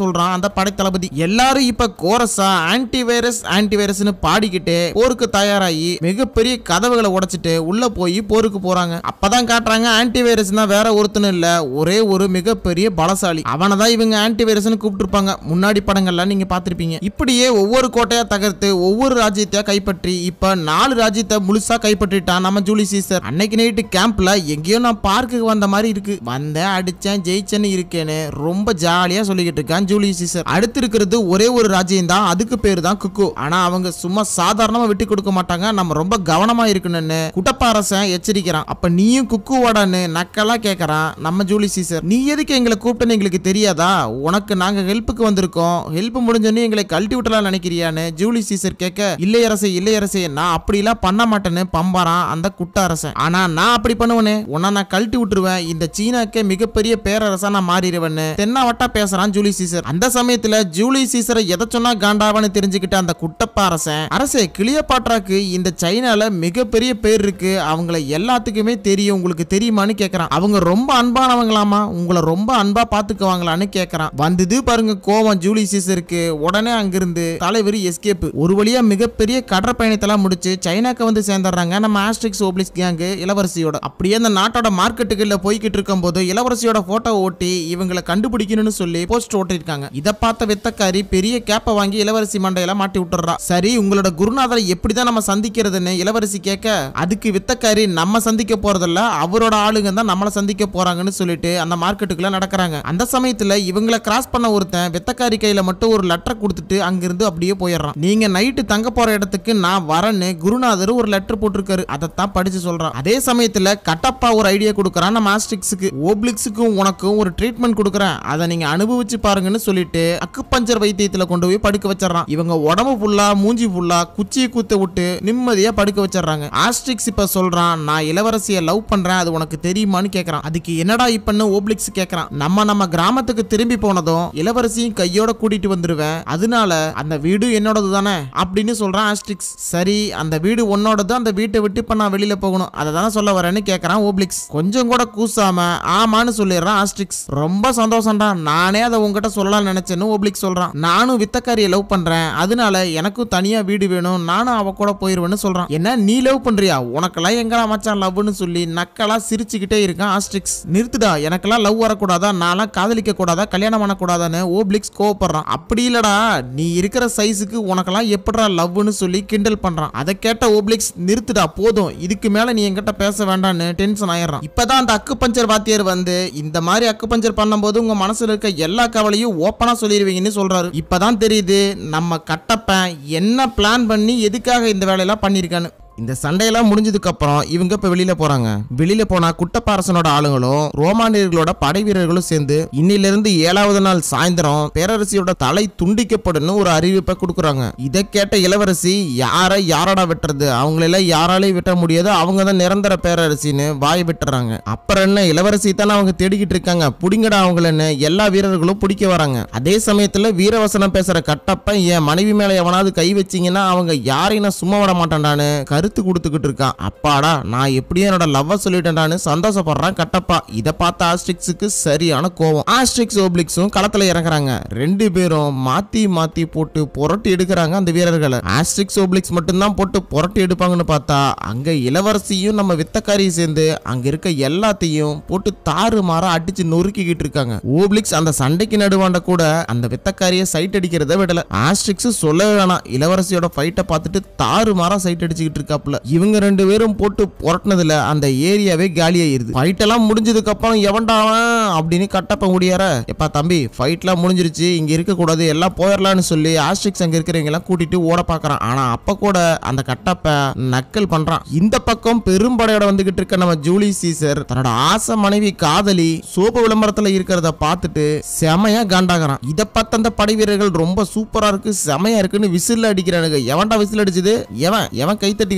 படைத்தளபதி. எல்லாரும் இப்ப கோரஸா ஆன்டி வைரஸ் ஆன்டி வைரஸ்னு பாடிக்கிட்டு போருக்கு தயாராகி மிகப்பெரிய கதவுகளை உடைச்சிட்டு உள்ள போய் போருக்கு போறாங்க. அப்பதான் காட்டுறாங்க ஆன்டி வைரஸ்னா வேற ஒருத்தனும் இல்ல, ஒரே ஒரு மிகப்பெரிய பலசாலி. அவனதான் இவங்க ஆன்டி வைரஸ்னு கூப்பிட்டுருப்பாங்க. முன்னாடி படங்கள்லாம் நீங்க பாத்திருப்பீங்க. இப்படியே ஒவ்வொரு கோட்டையா தகர்த்து ஒவ்வொரு ராஜ்யத்தையா கைப்பற்றி இப்ப நாலு ராஜ்யத்தை முழுசா கைப்பற்றிட்டான் நம்ம ஜூலி சீசர். அன்னைக்கு நைட்டு கேம்ப்ல எங்கேயோ நான் பார்க்குக்கு வந்த மாதிரி இருக்கு, வந்தேன் அடிச்சேன் ஜெயிச்சேன்னு இருக்கேன்னு ரொம்ப ஜாலியா சொல்லிக்கிட்டு இருக்கான் ஜூலி சீசர். அடுத்து இருக்கிறது ஒரே ஒரு ராஜ்யம் தான், அதுக்கு பேரு தான் குக்கு. ஆனா அவங்க சும்மா சாதாரணமா விட்டு கொடுக்க மாட்டாங்க, நம்ம ரொம்ப கவனமா இருக்கணும்னு குட்டப்பாரசன் எச்சரிக்கிறான். அப்ப நீயும் குக்குவாடான்னு நக்கலா கேட்கறான் நம்ம ஜூலி சீசர். நீ எதுக்கு எங்களை கூப்பிட்டன்னு எங்களுக்கு தெரியாதா, உனக்கு நாங்க ஹெல்ப்புக்கு வந்திருக்கோம், ஹெல்ப் முடிஞ்சோன்னு எங்களை கழட்டி விட்டலாம் நினைக்கிறியான்னு ஜூலி சீசர் கேட்க, இல்லையரசே இல்லையரசே நான் அப்படிலாம் பண்ண மாட்டேன்னு பம்பாரான் அந்த குட்ட அரசன். ஆனா நான் அப்படி பண்ணுவேனே, உன்னை நான் கழட்டி விட்டுருவேன், இந்த சீனாக்கே மிகப்பெரிய பேரரசா நான் மாறிடுவேன்னு தென்னாவட்டா பேசுறான் ஜூலி சீசர். அந்த சமயத்துல ஜூலி சீசரை எதை சொன்னா காண்டாவான்னு தெரிஞ்சுக்கிட்ட அந்த குட்டப்பா அரசன், அரசே கிளியோபாட்ராக்கு இந்த சைனால மிகப்பெரிய பேர் இருக்கு, அவங்கள எல்லாத்துக்குமே தெரியும், உங்களுக்கு தெரியுமான்னு கேக்குறான். அவங்க ரொம்ப அன்பானவங்களாமா, உங்களை ரொம்ப அன்பா பாத்துக்குவாங்களான்னு கேக்குறான். வந்தது பாருங்க கோவம் ஜூலி சீசருக்கு. உடனே அங்கிருந்து தலைவர் எஸ்கேப். ஒரு வழியா மிகப்பெரிய கடற்பயணத்தெல்லாம் முடிச்சு சைனாக்கு வந்து சேர்ந்துடுறாங்க நம்ம ஆஸ்ட்ரிக்ஸ் ஓப்ளிக்ஸ் கேங்கு இளவரசியோட. அப்படியே அந்த நாட்டோட மார்க்கெட்டுக்குள்ள போய்கிட்டு இருக்கும் போது இளவரசியோட போட்டோ ஓட்டி இவங்களை கண்டுபிடிக்கணும்னு சொல்லி போஸ்ட் ஓட்டிருக்காங்க. இதை பார்த்த வித்தக்காரி பெரிய கேப்பை வாங்கி இளவரசி மண்டையில மாட்டி விட்டுறா. சரி உங்களோட குருநாதரை எப்படிதான் நம்ம சந்திக்கிறதுன்னு இளவரசி கேட்க, அதுக்கு வித்தக்காரி நம்ம சந்திக்க போறதில்ல, அவரோட ஆளுங்க தான் நம்மளை சந்திக்க போறாங்கன்னு சொல்லிட்டு அந்த மார்க்கெட்டுக்குள்ள நடக்கிறாங்க. அந்த சமயத்துல இவங்களை கிராஸ் பண்ண ஒருத்தன் வித்தக்காரி கையில மட்டும் ஒரு லெட்டர் கொடுத்துட்டு அங்கிருந்து அப்படியே போயிடுறான். நீங்க நைட்டு தங்க போற இடத்துக்கு நான் வரேன்னு குருநாதர் ஒரு லெட்டர் போட்டிருக்காரு, அதைத்தான் படிச்சு சொல்றான். அதே சமயத்துல கட்டப்பா ஒரு ஐடியா கொடுக்கறான் நம்ம ஆஸ்ட்ரிக்ஸுக்கு, ஓப்ளிக்ஸுக்கும் உனக்கும் ஒரு ட்ரீட்மெண்ட் கொடுக்கறேன், அதை நீங்க அனுபவிச்சு பாருங்கன்னு சொல்லிட்டு அக்குபஞ்சர் வைத்தியத்துல கொண்டு போய் படுக்க வச்சிடறான். இவங்க உடம்பு ஃபுல்லா மூஞ்சி ஃபுல்லா குச்சியை குத்த விட்டு நிம்மதியா படுக்க வச்சிடறாங்க. ஆஸ்ட்ரிக்ஸ் இப்ப சொல்றான், நான் இளவரசியை லவ் பண்றேன், அது உனக்கு தெரியுமான்னு கேக்குறான். அதுக்கு என்னடா இப்பன்னு ஓப்ளிக்ஸ் கேக்குறான். நம்ம நம்ம கிராமத்துக்கு திரும்பி போனதும் இளவரசியும் கையோட கூட்டிட்டு வந்துருவேன், அதனால அந்த வீடு என்னோடது தானே அப்படின்னு சொல்றான் ஆஸ்ட்ரிக்ஸ். சரி அந்த வீடு உன்னோடது, அந்த வீட்டை விட்டு இப்ப நான் வெளியில போகணும், அதை தானே சொல்ல வரேன்னு கேக்குறான் ஓப்ளிக்ஸ். கொஞ்சம் கூட கூசாம ஆமான்னு சொல்லிடுறான் ஆஸ்ட்ரிக்ஸ். ரொம்ப சந்தோஷம்டா, நானே அதை உங்ககிட்ட சொல்லலாம் நினைச்சேன்னு ஓப்ளிக்ஸ் சொல்றான். நானும் வித்தக்காரியை லவ் பண்றேன், அதனால எனக்கும் தனியா வீடு வேணும், நானும் அவ கூட போயிருவேன்னு சொல்றான். என்ன நீ லவ் பண்றியா, உனக்கெல்லாம் எங்கடா மச்சான் லவ்னு சொல்லி நக்கலா சிரிச்சுக்கிட்டே இருக்கான் ஆஸ்ட்ரிக்ஸ். நிறுத்துடா, எனக்கெல்லாம் லவ் வரக்கூடாதா, நான்லாம் காதலிக்க கூடாதா, கல்யாணம் பண்ணக்கூடாதான்னு ஓப்ளிக்ஸ் கோவப்படுறான். அப்படி இல்லடா, நீ இருக்கிற சைஸுக்கு உனக்கெல்லாம் எப்படா லவ்னு சொல்லி கிண்டல் பண்றான். அதை கேட்ட ஓப்ளிக்ஸ், நிறுத்துடா போதும், இதுக்கு மேல நீ என்கிட்ட பேச வேண்டாம்னு டென்ஷன் ஆயிடுறான். இப்பதான் அந்த அக்கு பஞ்சர் வாத்தியார் வந்து, இந்த மாதிரி அக்கு பஞ்சர் பண்ணும்போது உங்க மனசுல இருக்க எல்லா கவலையும் ஓப்பனா சொல்லிடுவீங்கன்னு சொல்றாரு. இப்பதான் தெரியுது நம்ம கட்டப்பன் என்ன பிளான் பண்ணி எதுக்காக இந்த வேலையெல்லாம் பண்ணிருக்கான்னு. இந்த சண்டையெல்லாம் முடிஞ்சதுக்கு அப்புறம் இவங்க இப்ப வெளியில போறாங்க. வெளியில போனா குட்டப்பாரசனோட ஆளுங்களும் ரோமானியர்களோட படை வீரர்களும் சேர்ந்து இன்னில இருந்து ஏழாவது நாள் சாயந்தரம் பேரரசியோட தலை துண்டிக்கப்படும் ஒரு அறிவிப்பை கொடுக்குறாங்க. இதை கேட்ட இளவரசி, யாரை யாரடா வெட்டுறது, அவங்களெல்லாம் யாராலையும் வெட்ட முடியாது, அவங்க தான் நிரந்தர பேரரசின்னு வாய் விட்டுறாங்க. அப்புறம் என்ன, இளவரசி தானே அவங்க தேடிக்கிட்டு இருக்காங்க, புடிங்கடா அவங்களன்னு எல்லா வீரர்களும் பிடிக்க வராங்க. அதே சமயத்துல வீரவசனம் பேசுற கட்டப்பன், என் மனைவி மேல எவனாவது கை வச்சீங்கன்னா அவங்க யாரையும் நான் சும்மா விட மாட்டேன்டான்னு கருத்து கொடுத்துக்கிட்டு இருக்கான். அப்பாடா நான் எப்படியும் என்னோட லவ்வ சொல்லிட்டேன்டான்னு சந்தோஷப்படுறான் கட்டப்பா. இதை பார்த்த ஆஸ்ட்ரிக்ஸுக்கு சரியான கோவம். ஆஸ்ட்ரிக்ஸ் ஓப்ளிக்ஸும் களத்துல இறங்குறாங்க. ரெண்டு பேரும் மாத்தி மாத்தி போட்டு புரட்டி எடுக்கிறாங்க அந்த வீரர்களை. ஆஸ்ட்ரிக்ஸ் ஓப்ளிக்ஸ் மட்டும்தான் போட்டு புரட்டி எடுப்பாங்கன்னு பார்த்தா அங்க இளவரசியும் நம்ம வித்தக்காரியும் சேர்ந்து அங்க இருக்க எல்லாத்தையும் போட்டு தாறு மாற அடிச்சு நொறுக்கிக்கிட்டு இருக்காங்க. ஓப்ளிக்ஸ் அந்த சண்டைக்கு நடுவாண்ட கூட அந்த வித்தக்காரியை சைட் அடிக்கிறத விடல. ஆஸ்ட்ரிக்ஸ் சொல்லவே வேணாம், இளவரசியோட ஃபைட்டை பார்த்துட்டு தாறு மாற சைட் அடிச்சுக்கிட்டு இருக்கா. இவங்க ரெண்டு பேரும் போட்டு புரட்டினதுல அந்த ஏரியாவே காலியாயிருது. ஃபைட் எல்லாம் முடிஞ்சதுக்கு அப்புறம் எவன்டாவன் அப்படின்னு கட்டப்ப முடியார, எப்பா தம்பி ஃபைட் எல்லாம் முடிஞ்சிருச்சு, இங்க இருக்க கூடாது, எல்லாம் போயிடலாம்னு சொல்லி ஆஸ்ட்ரிக்ஸ் அங்க இருக்கிறவங்க எல்லாம் கூட்டிட்டு ஓட பாக்குறான். ஆனா அப்ப கூட அந்த கட்டப்ப நக்கல் பண்றான். இந்த பக்கம் பெரும்படையோட வந்துகிட்டு இருக்க நம்ம ஜூலி சீசர் தன்னோட ஆசை மனைவி காதலி சோப்பு விளம்பரத்துல இருக்கிறத பார்த்துட்டு செமையா காண்டாகிறான். இதை பார்த்த அந்த படை வீரர்கள் ரொம்ப சூப்பரா இருக்கு, செமையா இருக்குன்னு விசில் அடிக்கிறானுங்க. எவன்டா விசில் அடிச்சது, எவன் எவன் கைத்தட்டி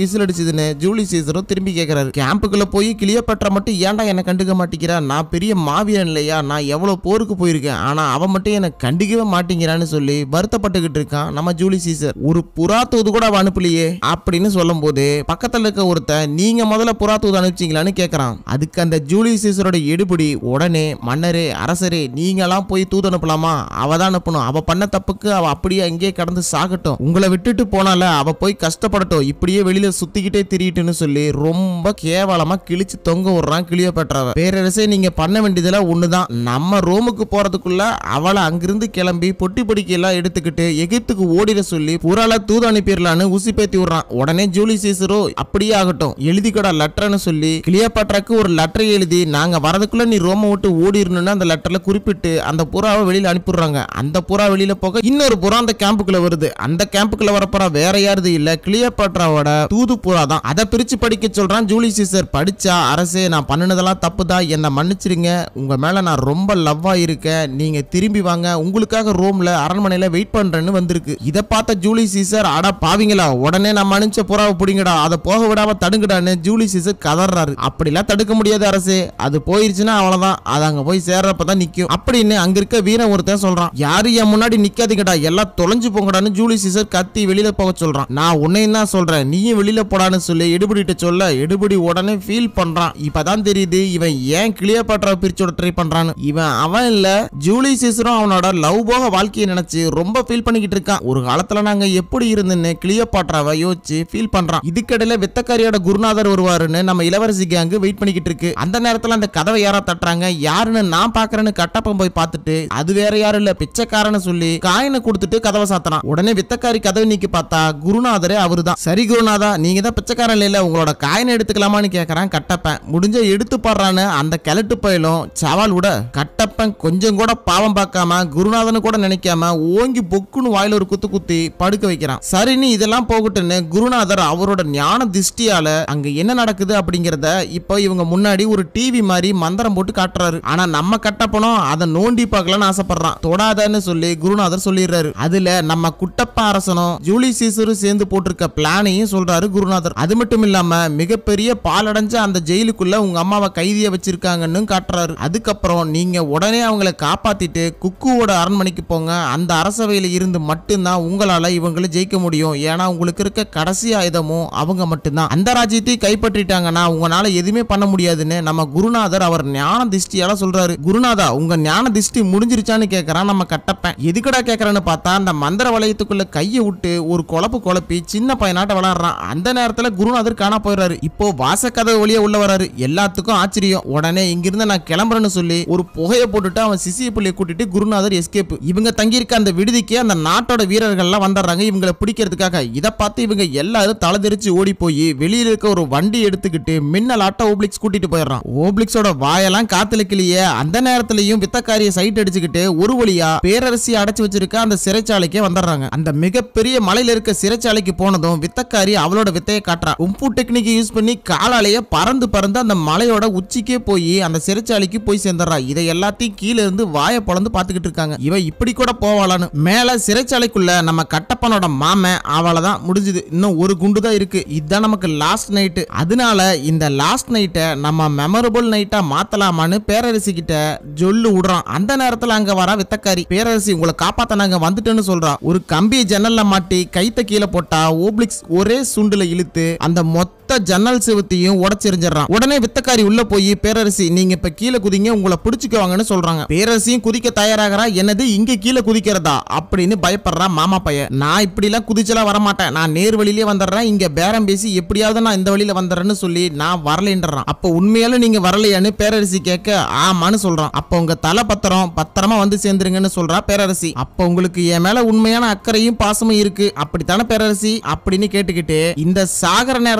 விசில் அடிச்சதுன்னு ஜூலியஸ் சீசரும் திரும்பி கேக்குறாரு. கேம்புக்குள்ள போய் கிளியோபாட்ரா மட்டும் ஏன்டா என்ன கண்டுக்க மாட்டேங்கிறா? நான் பெரிய மாவீரன் இல்லையா? நான் எவ்வளவு போருக்கு போயிருக்கேன், ஆனா அவன் மட்டும் என்ன கண்டுக்கவே மாட்டேங்கிறான்னு சொல்லி வருத்தப்பட்டுக்கிட்டு இருக்கான் நம்ம ஜூலியஸ் சீசர். ஒரு புறா தூது கூட அவ அனுப்பலையே அப்படின்னு சொல்லும் போது பக்கத்துல இருக்க ஒருத்தன், நீங்க முதல்ல புறா தூது அனுப்பிச்சீங்களான்னு கேக்குறான். அதுக்கு அந்த ஜூலியஸ் சீசரோட எடுபடி, உடனே மன்னரே அரசரே நீங்களாம் போய் தூது அனுப்பலாமா? அவ தான் அனுப்பணும். அவ பண்ண தப்புக்கு அவ அப்படியே அங்கேயே கடந்து சாகட்டும். உங்களை விட்டுட்டு போனால அவ போய் கஷ்டப்படட்டும். இப்படியே வெளியில சுத்திக்கிட்டே திரிட்டுன்னு சொல்லி ரொம்ப கேவலமா கிழிச்சு தொங்க விடுறான் கிளியோபாட்ராவை. பேரரசே நீங்க பண்ண வேண்டியதுல ஒண்ணுதான். நம்ம ரோமுக்கு போறதுக்குள்ள அவளை அங்கிருந்து கிளம்பி பொட்டி பொடிக்கை எல்லாம் எடுத்துக்கிட்டு எகிப்துக்கு ஓடிட சொல்லி புறால தூது அனுப்பிடலான்னு உசி பேத்தி விடுறான். உடனே ஜூலியஸ் சீசரோ அப்படியே ஆகட்டும் எழுதிக்கடா லெட்டர்னு சொல்லி கிளியோபாட்ராக்கு ஒரு லெட்டர் எழுதி நாங்க வரதுக்குள்ள நீ ரோம விட்டு ஓடிடணும்னு அந்த லெட்டர்ல குறிப்பிட்டு அந்த புறாவை வெளியில அனுப்பிடுறாங்க. அந்த புறா வெளியில போக இன்னொரு புறா அந்த கேம்புக்குள்ள வருது. அந்த கேம்புக்குள்ள வரப்புறா வேற யாருது இல்ல, கிளியோபாட்ராவோட தூது புறா தான். அதை பிரிச்சு படிக்க சொல்றான் ஜூலியஸ் சீசர். படிச்சா அரசே நான் பண்ணினதெல்லாம் தப்பு தான், என்ன மன்னிச்சிருங்க, உங்க மேல நான் ரொம்ப லவ்வா இருக்கேன், நீங்க திரும்பி வாங்க, உங்களுக்காக ரோம்ல அரண்மனையில வெயிட் பண்றேன்னு வந்திருக்கு. இதை பார்த்த ஜூலியஸ் சீசர், அட பாவிங்களா, உடனே நம்ம அனுப்பிச்ச புறாவை பிடிங்கடா, அதை போக விடாம தடுங்கடான்னு ஜூலியஸ் சீசர் கதறாரு. அப்படிலாம் தடுக்க முடியாது அரசே, அது போயிருச்சுன்னா அவ்வளவுதான், அது அங்க போய் சேர்றப்பதான் நிக்கும் அப்படின்னு அங்க இருக்க வீரன் ஒருத்தன் சொல்றான். யாரு என் முன்னாடி நிக்காதீங்கடா, எல்லாம் தொலைஞ்சு போங்கடான்னு ஜூலியஸ் சீசர் கத்தி வெளியில போக சொல்றான். நான் உன்னையும் தான் சொல்றேன், நீயும் வெளியில போடான்னு சொல்லி எடுபடிட்டு சொல்ல எடுபடி உடனே ஃபீல் பண்றான். இப்பதான் தெரியுது இவன் ஏன் கிளியோபாட்ராவை பிரிச்சோட ட்ரை பண்றான்னு. இவன் அவன் இல்ல, ஜூலியஸ் சீசரும் அவனோட லவ் போக வாழ்க்கையை நினைச்சு ரொம்ப ஃபீல் பண்ணிக்கிட்டு இருக்கான். ஒரு காலத்துல நாங்க எப்படி இருந்துன்னு கிளியோபாட்ராவை யோசிச்சு ஃபீல் பண்றான். இதுக்கடையில வித்தக்காரியோட குருநாதர் வருவாருன்னு நம்ம இளவரசி கேங்கு வெயிட் பண்ணிக்கிட்டு இருக்கு. அந்த நேரத்துல அந்த கதவை யாரா தட்டுறாங்க, யாருன்னு நான் பாக்குறேன்னு கட்டப்பம் போய் பார்த்துட்டு அது வேற யாரும் இல்ல பிச்சைக்காரன்னு சொல்லி காயினை கொடுத்துட்டு கதவை சாத்துறான். உடனே வித்தக்காரி கதவை நீக்கி பார்த்தா குருநாதரே அவருதான். சரி குருநாதா, நீங்க தான் பிச்சைக்காரன் இல்ல, உங்களோட காயினை எடுத்துக்கலாமான்னு கேக்குறான் கட்டப்பன். முடிஞ்ச எடுத்து பாடுறான்னு அந்த கிழட்டு பயிலும் சவால் விட கட்டப்பன் கொஞ்சம் கூட பாவம் பார்க்காம குருநாதனு கூட நினைக்காம ஓங்கி பொக்குன்னு வாயில ஒரு குத்து குத்தி படுக்க வைக்கிறான். சரின்னு இதெல்லாம் போகட்டுன்னு குருநாதர் அவரோட ஞான திருஷ்டியால அங்க என்ன நடக்குது அப்படிங்கறத இப்போ இவங்க முன்னாடி ஒரு டிவி மாதிரி மந்திரம் போட்டு காட்டுறாரு. ஆனா நம்ம கட்டப்பனும் அதை நோண்டி பார்க்கலான்னு ஆசைப்படுறான். தொடாதன்னு சொல்லி குருநாதர் சொல்லிடுறாரு. அதுல நம்ம குட்டப்ப அரசனும் ஜூலியஸ் சீசரும் சேர்ந்து போட்டிருக்க பிளானையும் சொல்றாரு குருநாதர். அது மட்டும் இல்லாம மிகப்பெரிய பாலடைஞ்ச அந்த ஜெயிலுக்குள்ள உங்க அம்மாவை கைதியா வச்சிருக்காங்கன்னு காட்டுறாரு. அதுக்கப்புறம் நீங்க உடனே அவங்களை காப்பாத்திட்டு குக்குவோட அரண்மனைக்கு போங்க, அந்த அரசவையில இருந்து மட்டும்தான் உங்களால இவங்களை ஜெயிக்க முடியும், ஏன்னா உங்களுக்கு இருக்க கடைசி ஆயுதமும் அவங்க மட்டும்தான், அந்த ராஜ்யத்தை கைப்பற்றிட்டாங்கன்னா உங்களால எதுவுமே பண்ண முடியாதுன்னு நம்ம குருநாதர் அவர் ஞான திருஷ்டியால சொல்றாரு. குருநாதா உங்க ஞான திருஷ்டி முடிஞ்சிருச்சான்னு கேக்குறான் நம்ம கட்டப்பன். எதுக்கடா கேக்குறான்னு பார்த்தா அந்த மந்திர வளையத்துக்குள்ள கையை விட்டு ஒரு குழப்பு குழப்பி சின்ன பையனாட்ட விளையாடுறான். அந்த நேரத்துல குருநாதர் காணா போயிடுறாரு. இப்போ வாசக்கதவு வழியா உள்ள வராரு. எல்லாத்துக்கும் ஆச்சரியம். உடனே இங்கிருந்து நான் கிளம்புறேன்னு சொல்லி ஒரு புகையை போட்டுட்டு அவன் சிசிய புள்ளியை கூட்டிட்டு குருநாதர் எஸ்கேப். இவங்க தங்கியிருக்க அந்த விடுதிக்கு அந்த நாட்டோட வீரர்கள் எல்லாம் வந்துடுறாங்க இவங்களை பிடிக்கிறதுக்காக. இதை பார்த்து இவங்க எல்லாரும் தலைதெரிச்சு ஓடி போய் வெளியில இருக்க ஒரு வண்டி எடுத்துக்கிட்டு மின்னல் ஆட்ட ஓப்ளிக்ஸ் கூட்டிட்டு போயிடுறான். ஓப்ளிக்ஸோட வாயெல்லாம் காத்துல கிளியே. அந்த நேரத்திலையும் வித்தக்காரிய சைட் அடிச்சுக்கிட்டு ஒரு வழியா பேரரசி அடைச்சு வச்சிருக்க அந்த சிறைச்சாலைக்கே வந்துடுறாங்க. அந்த மிகப்பெரிய மலையில இருக்க சிறைச்சாலைக்கு போனதும் வித்தக்காரி அவளோட வித்தையை காட்டுறா. கும்பு டெக்னிக் யூஸ் பண்ணி காலாலேயே பறந்து பறந்து அந்த மலையோட உச்சிக்கே போய் அந்த சிறைச்சாலைக்கு போய் சேர்ந்துடுறா. இதை எல்லாத்தையும் கீழே இருந்து வாயை பொளந்து பாத்துக்கிட்டு இருக்காங்க. இவ இப்படி கூட போவாளான்னு. மேல சிறைச்சாலைக்குள்ள நம்ம கட்டப்பனோட மாமன் அவளதான் முடிஞ்சது. இன்னும் ஒரு குண்டு தான் இருக்கு. இதுதான் நமக்கு லாஸ்ட் நைட். அதனால இந்த லாஸ்ட் நைட்டை நம்ம மெமரபிள் நைட்டா மாத்தலாமான்னு பேரரசி கிட்ட சொல்லு விடுறான். அந்த நேரத்துல அங்க வர வித்தக்காரி, பேரரசி உங்களை காப்பாத்த நாங்க வந்துட்டேன்னு சொல்றா. ஒரு கம்பியை ஜன்னல்ல மாட்டி கைத்த கீழே போட்டா ஓப்ளிக்ஸ் ஒரே சுண்டுல இழுத்து அந்த மொத்த ஜன்னல் சிவத்தையும் உடைச்செறிஞ்சிடறான். உடனே வித்தக்காரி உள்ள போய் பேரரசி நீங்க இப்ப கீழே குதிங்க, உங்களை பிடிச்சுக்குவாங்கன்னு சொல்றாங்க. பேரரசியும் குதிக்க தயாராகிறா. என்னது இங்க கீழே குதிக்கிறதா அப்படின்னு பயப்படுறா மாமா பையன். நான் இப்படி எல்லாம் குதிச்சலாம் வரமாட்டேன், நான் நேர் வழியிலே வந்துடுறேன், இங்க பேரம் பேசி எப்படியாவது நான் இந்த வழியில வந்துடுறேன்னு சொல்லி நான் வரலைன்றான். அப்ப உண்மையால நீங்க வரலையான்னு பேரரசி கேட்க ஆமான்னு சொல்றான். அப்ப உங்க தலை பத்திரம் பத்திரமா வந்து சேர்ந்துருங்கன்னு சொல்றா பேரரசி. அப்ப உங்களுக்கு என் மேல உண்மையான அக்கறையும் பாசமும் இருக்கு அப்படித்தானே பேரரசி அப்படின்னு கேட்டுக்கிட்டு இந்த சாகர நேரத்துல கூட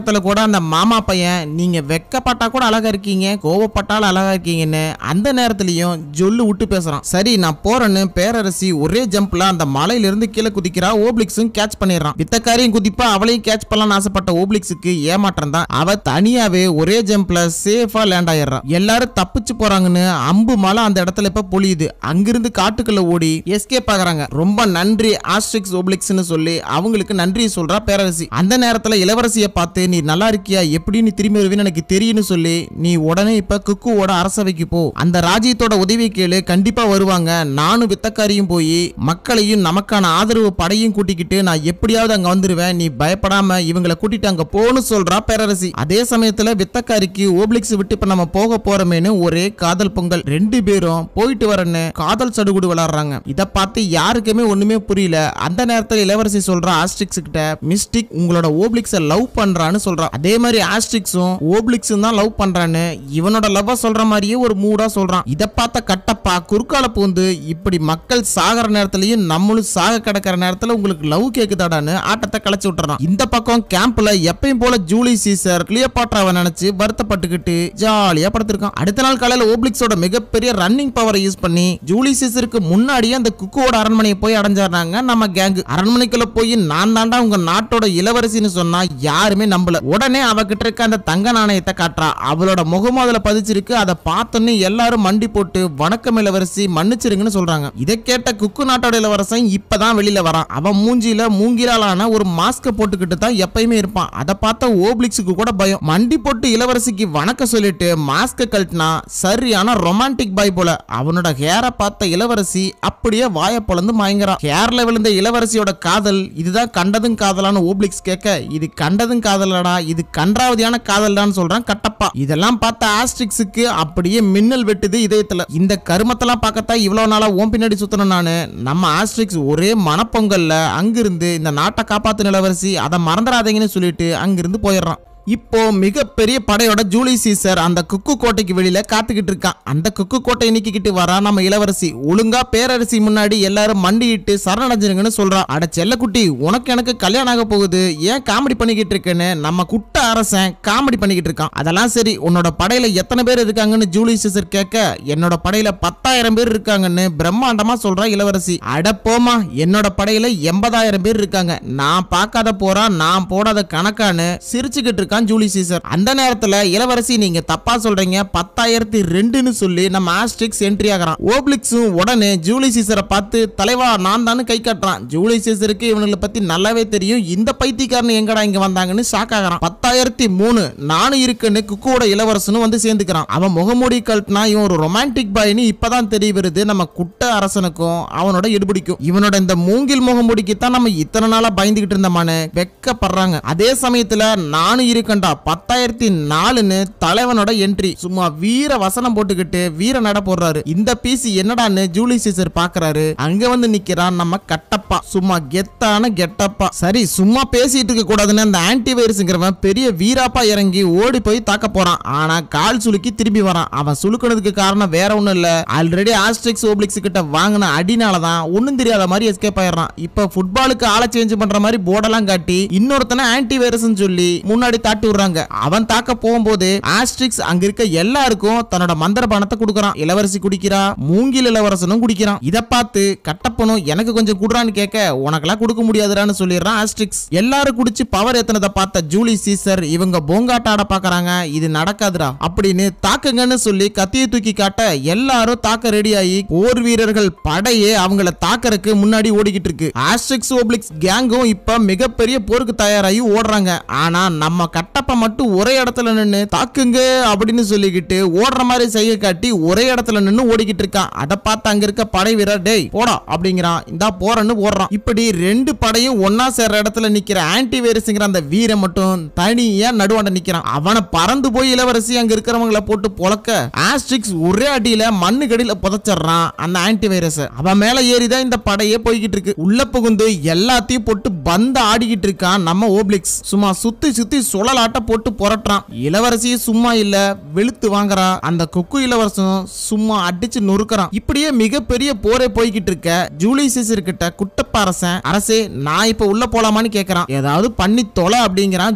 அந்த மாமா பையன் நீங்க வெக்கப்பட்டா கூட அழகா இருக்கீங்க, கோவப்பட்டாலும் அழகா இருக்கீங்கன்னு அந்த நேரத்திலயும் ஜொல்லு விட்டு பேசுறான். சரி நான் போறேன்னு பேரரசி ஒரே ஜம்ப்ல அந்த மலையில இருந்து கீழே குதிக்கிறா. ஓப்ளிக்ஸும் கேட்ச் பண்ணிடுறான். வித்தக்காரியும் குதிப்பா, அவளையும் கேட்ச் பண்ணலாம்னு ஆசைப்பட்ட ஓப்ளிக்ஸுக்கு ஏமாற்றம் தான். அவ தனியாவே ஒரே ஜம்ப்ல சேஃபா லேண்ட் ஆயிடுறான். எல்லாரும் தப்பிச்சு போறாங்கன்னு அம்பு மலை அந்த இடத்துல இப்ப பொழியுது. அங்கிருந்து காட்டுக்குள்ள ஓடி எஸ்கேப் ஆகுறாங்க. ரொம்ப நன்றி ஆஸ்ட்ரிக்ஸ் ஓப்ளிக்ஸ்னு சொல்லி அவங்களுக்கு நன்றி சொல்றா பேரரசி. அந்த நேரத்துல இளவரசியை பார்த்து நீ நல்லா இருக்கியா, எப்படி நீ திரும்பி வருவீன்னு எனக்கு தெரியும்னு சொல்லி நீ உடனே இப்ப குக்குவோட அரசவைக்கு போ, அந்த ராஜ்யத்தோட உதவி கேளு, கண்டிப்பா வருவாங்க. நானும் வித்தக்காரியும் போய் மக்களையும் நமக்கான ஆதரவு படையும் கூட்டிக்கிட்டு நான் எப்படியாவது அங்க வந்துருவேன், நீ பயப்படாம இவங்களை கூட்டிட்டு அங்க போன்னு சொல்றா பேரரசி. அதே சமயத்துல வித்தக்காரிக்கு ஓப்ளிக்ஸ் விட்டு இப்ப நம்ம போக போறமேனு ஒரே காதல் பொங்கல். ரெண்டு பேரும் போயிட்டு வரன்னு காதல் சடுகுடு விளையாடுறாங்க. இத பார்த்து யாருக்குமே ஒண்ணுமே புரியல. அந்த நேரத்துல இளவரசி சொல்றா ஆஸ்ட்ரிக்ஸ் கிட்ட, மிஸ்டிக் உங்களோட ஓப்ளிக்ஸ லவ் பண்றான்னு சொல்றா. அதே மாதிரி ஆஸ்ட்ரிக்ஸும் ஓப்ளிக்ஸும் தான் லவ் பண்றான்னு இவனோட லவ் சொல்ற மாதிரியே ஒரு மூடா சொல்றான். இத பார்த்த கட்டப்பா குறுக்கால பூந்து, இப்படி மக்கள் சாகர நேரத்திலயும் நம்மளும் சாக கிடக்கிற நேரத்துல உங்களுக்கு லவ் கேக்குதாடான்னு ஆட்டத்தை கலைச்சு விட்டுறான். இந்த பக்கம் கேம்ப்ல எப்பயும் போல ஜூலி சீசர் கிளியோபாட்ராவை நினைச்சு வருத்தப்பட்டுக்கிட்டு ஜாலியா படுத்திருக்கான். அடுத்த நாள் காலையில ஓப்ளிக்ஸோட மிகப்பெரிய ரன்னிங் பவரை யூஸ் பண்ணி ஜூலி சீசருக்கு முன்னாடியே அந்த குக்குவோட அரண்மனையை போய் அடைஞ்சாருனாங்க நம்ம கேங்கு. அரண்மனைக்குள்ள போய் நான் தாண்டா உங்க நாட்டோட இளவரசின்னு சொன்னா யாருமே நம்பல. உடனே அவகிட்ட இருக்க அந்த தங்க நாணயத்தை காட்டுறா. அவளோட முகமும் அதுல பதிச்சிருக்கு. அதை பார்த்தோன்னு எல்லாரும் மண்டி போட்டு வணக்கம் இளவரசி மன்னிச்சிருங்கன்னு சொல்றாங்க. இதை கேட்ட குக்கு நாட்டோட இளவரசன் இப்பதான் வெளியில வரான். அவன் மூஞ்சில மூங்கிலாலான ஒரு மாஸ்க போட்டுக்கிட்டு தான் எப்பயுமே இருப்பான். அதை பார்த்த ஓப்ளிக்ஸுக்கு கூட பயம். மண்டி போட்டு இளவரசிக்கு வணக்கம் சொல்லிட்டு மாஸ்க கழட்டினா சரியான ரொமான்டிக் பாய் போல. அவனோட ஹேரை பார்த்த இளவரசி அப்படியே வாய பொளந்து மயங்குறா. ஹேர்ல விழுந்த இளவரசியோட காதல் இதுதான் கண்டதும் காதலான ஓப்ளிக்ஸ் கேட்க, இது கண்டதும் காதலடா, இது கன்றாவதியான காதல்டான்னு சொல்றான் கட்டப்பா. இதெல்லாம் பார்த்த ஆஸ்ட்ரிக்ஸுக்கு அப்படியே மின்னல் வெட்டுது இதயத்துல. இந்த கருமத்தெல்லாம் பார்க்கத்தான் இவ்வளவு நாளா ஓம் பின்னாடி சுத்தணும் நானு. நம்ம ஆஸ்ட்ரிக்ஸ் ஒரே மனப்பொங்கல்ல அங்கிருந்து இந்த நாட்டை காப்பாத்து இளவரசி, அதை மறந்துடாதீங்கன்னு சொல்லிட்டு அங்கிருந்து போயிடுறான். இப்போ மிகப்பெரிய படையோட ஜூலி சீசர் அந்த குக்கு கோட்டைக்கு வெளியில காத்துக்கிட்டு இருக்கான். அந்த குக்கு கோட்டை நீக்கிக்கிட்டு வரா நம்ம இளவரசி. ஒழுங்கா பேரரசி முன்னாடி எல்லாரும் மண்டிட்டு சரணடைஞ்சிருங்கன்னு சொல்றா. அட செல்லக்குட்டி, உனக்கு எனக்கு கல்யாணம் ஆக போகுது, ஏன் காமெடி பண்ணிக்கிட்டு இருக்கேன்னு நம்ம குட்ட அரசன் காமெடி பண்ணிக்கிட்டு இருக்கான். அதெல்லாம் சரி, உன்னோட படையில எத்தனை பேர் இருக்காங்கன்னு ஜூலி சீசர் கேட்க, என்னோட படையில பத்தாயிரம் பேர் இருக்காங்கன்னு பிரம்மாண்டமா சொல்றா இளவரசி. அட போமா, என்னோட படையில எண்பதாயிரம் பேர் இருக்காங்க, நான் பார்க்காத போறா நான் போடாத கணக்கான்னு சிரிச்சுக்கிட்டு இருக்க ஜூலி சீசர். அந்த நேரத்துல இளவரசி நீங்க தப்பா சொல்றீங்க, பத்தாயிரத்தி ரெண்டுன்னு சொல்லி நம்ம ஆஸ்ட்ரிக்ஸ் என்ட்ரி ஆகிறான். ஓப்ளிக்ஸும் உடனே ஜூலி சீசரை பார்த்து தலைவா நான் தான் கை காட்டுறான். ஜூலி சீசருக்கு இவங்களை பத்தி நல்லாவே தெரியும், இந்த பைத்தியக்காரன் எங்கடா இங்க வந்தாங்கன்னு ஷாக் ஆகிறான். பத்தாயிரத்தி மூணு நானும் இருக்குன்னு குக்குவோட இளவரசனும் வந்து சேர்ந்துக்கிறான். அவன் முகமூடி கழட்டினா இவன் ஒரு ரொமான்டிக் பாய்னு இப்பதான் தெரிய வருது நம்ம குட்ட அரசனுக்கும் அவனோட எடுபிடிக்கும். இவனோட இந்த மூங்கில் முகமூடிக்கு தான் நம்ம இத்தனை நாளா பயந்துகிட்டு இருந்தமான வெக்கப்படுறாங்க. அதே சமயத்துல நானும் இருக்கு பத்தாயிரத்தி நாலுன்னு தலைவனோட என்ட்ரி. சும்மா வீர வசனம் போட்டுக்கிட்டு வீர நட போடுறாரு. இந்த பீஸ் என்னடான்னு ஜூலி சீசர் பாக்குறாரு. அங்க வந்து நிக்கிறான் நம்ம கட்டப்பா. சும்மா கெத்தான கெட்டப்பா. சரி சும்மா பேசிட்டு இருக்க கூடாதுன்னு அந்த ஆன்டி வைரஸ்ங்கிறவன் பெரிய வீராப்பா இறங்கி ஓடி போய் தாக்க போறான். ஆனா கால் சுலுக்கி திரும்பி வரான். அவன் சுலுக்குனதுக்கு காரணம் வேற ஒண்ணும் இல்ல, ஆல்ரெடி ஆஸ்ட்ரிக்ஸ் ஓப்ளிக்ஸ் கிட்ட வாங்கின அடினாலதான் ஒண்ணும் தெரியாத மாதிரி எஸ்கேப் ஆயிடுறான். இப்ப ஃபுட்பாலுக்கு ஆளை சேஞ்ச் பண்ற மாதிரி போர்டெல்லாம் காட்டி இன்னொருத்தனை ஆன்டி வைரஸ் சொல்லி முன்னாடி தாட்டி விடுறாங்க. அவன் தாக்க போகும்போது ஆஸ்ட்ரிக்ஸ் அங்க இருக்க எல்லாருக்கும் தன்னோட மந்திர பானத்தை குடுக்கறான். இளவரசி குடிக்கிறா, மூங்கில் இளவரசனும் குடிக்கிறான். இத பார்த்து கட்டப்பனும் எனக்கு கொஞ்சம் குடுறான்னு கேட்க, உனக்கெல்லாம் கொடுக்க முடியாதுடான்னு சொல்லிடுறான் ஆஸ்ட்ரிக்ஸ். எல்லாரும் குடிச்சு பவர் ஏத்தனதை பார்த்த ஜூலி சீசர் இவங்க போங்காட்ட ஆட பாக்குறாங்க. இது நடக்காதுடா அப்படின்னு தாக்குங்கன்னு சொல்லி கத்தியை தூக்கி காட்ட எல்லாரும் தாக்க ரெடி ஆகி போர் வீரர்கள் படையே அவங்கள தாக்கறதுக்கு முன்னாடி ஓடிக்கிட்டு இருக்கு. ஆஸ்ட்ரிக்ஸ் ஓப்ளிக்ஸ் கேங்கும் இப்ப மிகப்பெரிய போருக்கு தயாராகி ஓடுறாங்க. ஆனா நம்ம கட்டப்ப மட்டும் ஒரே இடத்துல நின்னு தாக்குங்க அப்படின்னு சொல்லிக்கிட்டு ஓடுற மாதிரி செய்ய காட்டி ஒரே இடத்துல நின்னு ஓடிக்கிட்டு இருக்கான். அதை பார்த்து அங்க இருக்க படை வீரர் டேய் போடா அப்படிங்கிறான். இந்தா போறன்னு ஓடுறான். இப்படி ரெண்டு படையும் ஒன்னா சேர்ற இடத்துல நிக்கிற ஆன்டி வைரஸ்ங்கிற அந்த வீர மட்டும் தனியா நடுவாண்ட நிக்கிறான். அவனை பறந்து போய் இளவரசி அங்க இருக்கிறவங்களை போட்டு பொளக்க ஆஸ்ட்ரிக்ஸ் ஒரே அடியில மண்ணு கடியில புதைச்சிடறான் அந்த ஆன்டி வைரஸ். அவன் மேல ஏறிதான் இந்த படையே போய்கிட்டு இருக்கு. உள்ள புகுந்து எல்லாத்தையும் போட்டு பந்த ஆடிக்கிட்டு இருக்கான் நம்ம ஓப்ளிக்ஸ். சும்மா சுத்தி சுத்தி சுழலாட்ட போட்டு புரட்டுறான். இளவரசி சும்மா இல்ல வெளுத்து வாங்குறா. அந்த கொக்கு இளவரசனும் சும்மா அடிச்சு நொறுக்கிறான். இப்படியே மிகப்பெரிய போரே போய்கிட்டு இருக்க ஜூலி சீசர் கிட்ட குட்டப்ப அரசன் அரசே நான் இப்ப உள்ள போலாமான்னு கேக்குறான். ஏதாவது பண்ணி தொலை அப்படிங்கிறான் ஜூலி சீசர்.